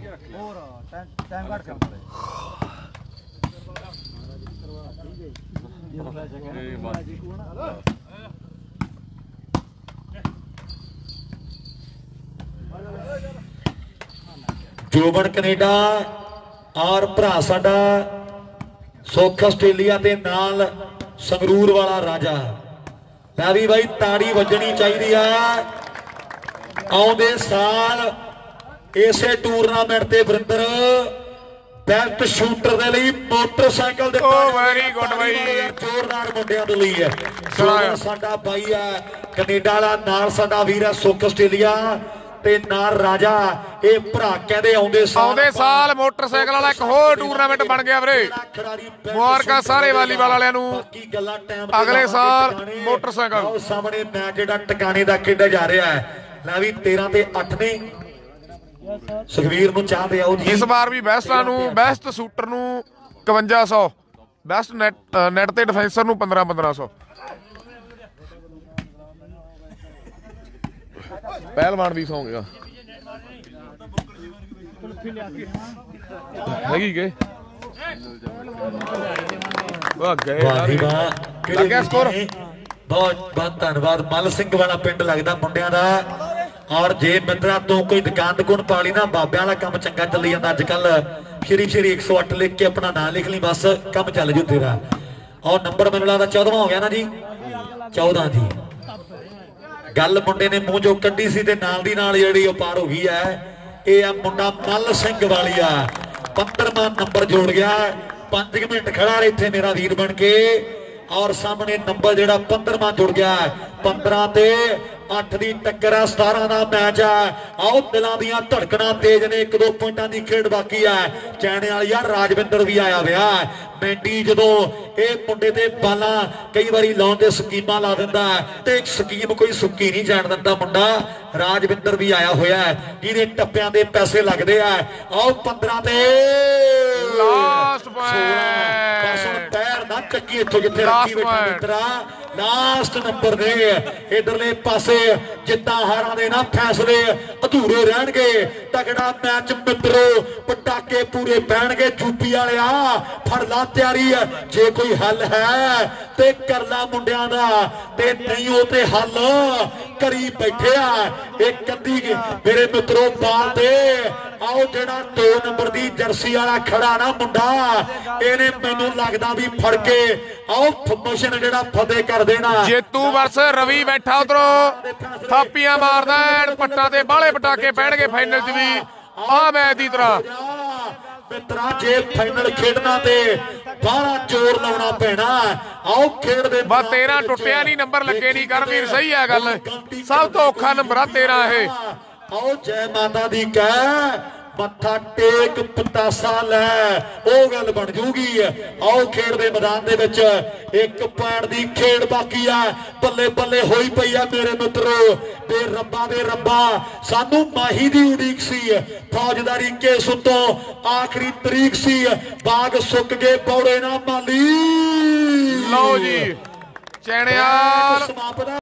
ਜੋਬਨ ਕੈਨੇਡਾ ਔਰ ਭਰਾ ਸਾਡਾ ਸੁੱਖ ਆਸਟ੍ਰੇਲੀਆ ਦੇ ਨਾਲ ਸੰਗਰੂਰ ਵਾਲਾ ਰਾਜਾ। ਲੈ ਵੀ ਬਾਈ ਤਾੜੀ ਵੱਜਣੀ ਚਾਹੀਦੀ ਆ। ਆਉਂਦੇ ਸਾਲ ਇਸੇ ਟੂਰਨਾਮੈਂਟ ਤੇ ਵਰਿੰਦਰ ਬੈਸਟ ਸ਼ੂਟਰ ਦੇ ਲਈ ਮੋਟਰਸਾਈਕਲ ਦੇ ਵੈਰੀ ਗੁੱਡ ਬਾਈ ਜ਼ੋਰਦਾਰ ਮੁੰਡਿਆਂ ਦੇ ਲਈ ਹੈ। ਸਾਡਾ ਬਾਈ ਹੈ ਕੈਨੇਡਾ ਵਾਲਾ ਨਾਲ ਸਾਡਾ ਵੀਰ ਹੈ ਸੁੱਖ ਆਸਟ੍ਰੇਲੀਆ ਤੇ ਨਾਲ ਰਾਜਾ। ਇਹ ਭਰਾ ਕਹਿੰਦੇ ਆਉਂਦੇ ਸਾਲ ਮੋਟਰਸਾਈਕਲ ਵਾਲਾ ਇੱਕ ਹੋਰ ਟੂਰਨਾਮੈਂਟ ਬਣ ਗਿਆ ਵੀਰੇ। ਮੁਬਾਰਕਾਂ ਸਾਰੇ ਵਾਲੀਬਾਲ ਵਾਲਿਆਂ ਨੂੰ। ਅਗਲੇ ਸਾਲ ਮੋਟਰਸਾਈਕਲ ਸਾਹਮਣੇ ਮੈਚ ਜਿਹੜਾ ਟਿਕਾਣੇ ਦਾ ਖੇਡਿਆ ਜਾ ਰਿਹਾ ਹੈ। ਲੈ ਵੀ 13 ਤੇ 8 ਨੇ ਸੁਖਵੀਰ ਨੂੰ ਚਾਹਦੇ ਆਓ ਜੀ। ਇਸ ਵਾਰ ਵੀ ਬੈਸਟਾਂ ਨੂੰ ਬੈਸਟ ਸ਼ੂਟਰ ਨੂੰ 5500, ਬੈਸਟ ਨੈਟ ਤੇ ਡਿਫੈਂਸਰ ਨੂੰ 1500। ਪਹਿਲਵਾਨ ਵੀ ਸੌਂਗਾ ਹੈਗੀ ਕੇ ਵਾਹ ਗਏ ਲੱਗਿਆ ਸਕੋਰ। ਬਹੁਤ ਬਹੁਤ ਧੰਨਵਾਦ। ਮੱਲ ਸਿੰਘ ਵਾਲਾ ਪਿੰਡ ਲੱਗਦਾ ਮੁੰਡਿਆਂ ਦਾ। ਔਰ ਜੇ ਮਿੱਤਰਾ ਤੂੰ ਕੋਈ ਦੁਕਾਨ ਦੁਕਾਨ ਪਾ ਲਈ ਨਾ ਬਾਬਿਆਂ ਵਾਲਾ ਕੰਮ ਚੰਗਾ ਚੱਲੀ ਜਾਂਦਾ ਅੱਜ ਕੱਲ। ਸ਼੍ਰੀ 108 ਲਿਖ ਕੇ ਆਪਣਾ ਨਾਂ ਲਿਖ ਲਈ ਬਸ ਕੰਮ ਚੱਲ ਜੂ ਤੇਰਾ। ਔਰ ਨੰਬਰ ਮੈਨੂੰ ਲੱਗਦਾ 14ਵਾਂ ਹੋ ਗਿਆ ਨਾ ਜੀ 14 ਜੀ ਗੱਲ ਮੁੰਡੇ ਨੇ ਮੂੰਹ ਚੋਂ ਕੱਢੀ ਸੀ ਤੇ ਨਾਲ ਦੀ ਨਾਲ ਜਿਹੜੀ ਉਹ ਪਾਰ ਹੋ ਗਈ ਹੈ ਇਹ ਆ ਮੁੰਡਾ ਮੱਲ ਸਿੰਘ ਵਾਲੀਆ 15ਵਾਂ ਨੰਬਰ ਜੋੜ ਗਿਆ 5 ਮਿੰਟ ਖੜਾ ਇੱਥੇ ਮੇਰਾ ਵੀਰ ਬਣ ਕੇ ਔਰ ਸਾਹਮਣੇ ਨੰਬਰ ਜਿਹੜਾ 15ਵਾਂ ਜੁੜ ਗਿਆ 15 ਤੇ 8 ਦੀ ਟੱਕਰ ਆ 17 ਦਾ ਮੈਚ ਆ ਆਓ ਦਿਲਾਂ ਦੀਆਂ ਧੜਕਣਾਂ ਤੇਜ਼ ਨੇ 1-2 ਪੁਆਇੰਟਾਂ ਦੀ ਖੇਡ ਬਾਕੀ ਆ ਚੈਣੇ ਵਾਲੀ ਯਾਰ ਰਾਜਵਿੰਦਰ ਵੀ ਆਇਆ ਵਿਆ ਮੈਂਡੀ ਜਦੋਂ ਇਹ ਮੁੰਡੇ ਤੇ ਬਾਲਾਂ ਕਈ ਵਾਰੀ ਲਾਉਣ ਦੇ ਸਕੀਮਾਂ ਲਾ ਦਿੰਦਾ ਤੇ ਇੱਕ ਸਕੀਮ ਕੋਈ ਸੁੱਕੀ ਨਹੀਂ ਜਾਣ ਦਿੰਦਾ ਮੁੰਡਾ ਰਾਜਵਿੰਦਰ ਵੀ ਆਇਆ ਹੋਇਆ ਜਿਹਦੇ ਟੱਪਿਆਂ ਦੇ ਪੈਸੇ ਲੱਗਦੇ ਆ ਆਓ 15 ਤੇ ਲਾਸਟ ਪੁਆਇੰਟ ਬਸ ਹੁਣ ਪੈਰ ਨਾ ਚੱਕੀ ਇੱਥੋਂ ਜਿੱਥੇ ਰੱਖੀ ਬੈਠਾ ਮਿੱਤਰਾ ਲਾਸਟ ਨੰਬਰ ਦੇ ਇਧਰਲੇ ਪਾਸੇ ਜਿੱਤਾਂ ਹਾਰਾਂ ਦੇ ਨਾ ਫੈਸਲੇ ਅਧੂਰੇ ਰਹਿਣਗੇ ਤਗੜਾ ਮੈਚ ਮਿੱਤਰੋ ਪਟਾਕੇ ਪੂਰੇ ਪੈਣਗੇ ਯੂਪੀ ਵਾਲਿਆ ਫੜ ਲਾ ਤਿਆਰੀ ਜੇ ਕੋਈ ਹੱਲ ਹੈ ਤੇ ਕਰ ਲਾ ਮੁੰਡਿਆਂ ਦਾ ਤੇ ਨਹੀਂ ਉਹ ਤੇ ਹੱਲ ਕਰੀ ਬੈਠੇ ਆ ਇਹ ਕੰਦੀ ਮੇਰੇ ਮਿੱਤਰੋ ਬਾਲ ਤੇ ਆਓ ਜਿਹੜਾ 2 ਨੰਬਰ ਦੀ ਜਰਸੀ ਵਾਲਾ ਖੜਾ ਨਾ ਮੁੰਡਾ ਇਹਨੇ ਮੈਨੂੰ ਲੱਗਦਾ ਵੀ ਫੜ ਕੇ ਆਓ ਪ੍ਰਮੋਸ਼ਨ ਜਿਹੜਾ ਫਤਿਹ ਕਰ ਦੇਣਾ ਜੇਤੂ ਵਰਸ ਰਵੀ ਬੈਠਾ ਉਧਰੋਂ ਥਾਪੀਆਂ ਮਾਰਦਾ ਪੱਟਾਂ ਤੇ ਬਾਹਲੇ ਪਟਾਕੇ ਪੈਣਗੇ ਫਾਈਨਲ 'ਚ ਵੀ ਆ ਮੈਚ ਦੀ ਤਰ੍ਹਾਂ ਮਿੱਤਰਾ ਜੇ ਫਾਈਨਲ ਖੇਡਣਾ ਤੇ ਬਾਹਲਾ ਜ਼ੋਰ ਲਾਉਣਾ ਪੈਣਾ ਆਓ ਖੇਡ ਦੇ ਬਾ 13 ਟੁੱਟਿਆ ਨਹੀਂ ਨੰਬਰ ਲੱਗੇ ਨਹੀਂ ਕਰਮਵੀਰ ਸਹੀ ਹੈ ਗੱਲ ਸਭ ਤੋਂ ਔਖਾ ਨੰਬਰ ਆ 13 ਇਹ ਆਓ ਜੈ ਮਾਤਾ ਦੀ ਕਹਿ ਮੱਥਾ ਟੇਕ ਪਤਾਸਾ ਲੈ ਉਹ ਗੱਲ ਬਣ ਜੂਗੀ ਆਓ ਖੇਡ ਦੇ ਮੈਦਾਨ ਦੇ ਵਿੱਚ 1 ਪੁਆਇੰਟ ਦੀ ਖੇਡ ਬਾਕੀ ਆ ਬੱਲੇ ਬੱਲੇ ਹੋਈ ਪਈ ਆ ਮੇਰੇ ਮਿੱਤਰੋ ਤੇ ਰੱਬਾ ਦੇ ਰੱਬਾ ਸਾਨੂੰ ਮਾਹੀ ਦੀ ਉਡੀਕ ਸੀ ਫੌਜਦਾਰੀ ਕੇਸ ਉੱਤੋਂ ਆਖਰੀ ਤਰੀਕ ਸੀ ਬਾਗ ਸੁੱਕ ਗਏ ਪੌੜੇ ਨਾ ਮਾਲੀ ਲਓ ਜੀ ਚੈਣਿਆਲ ਸਮਾਪਤ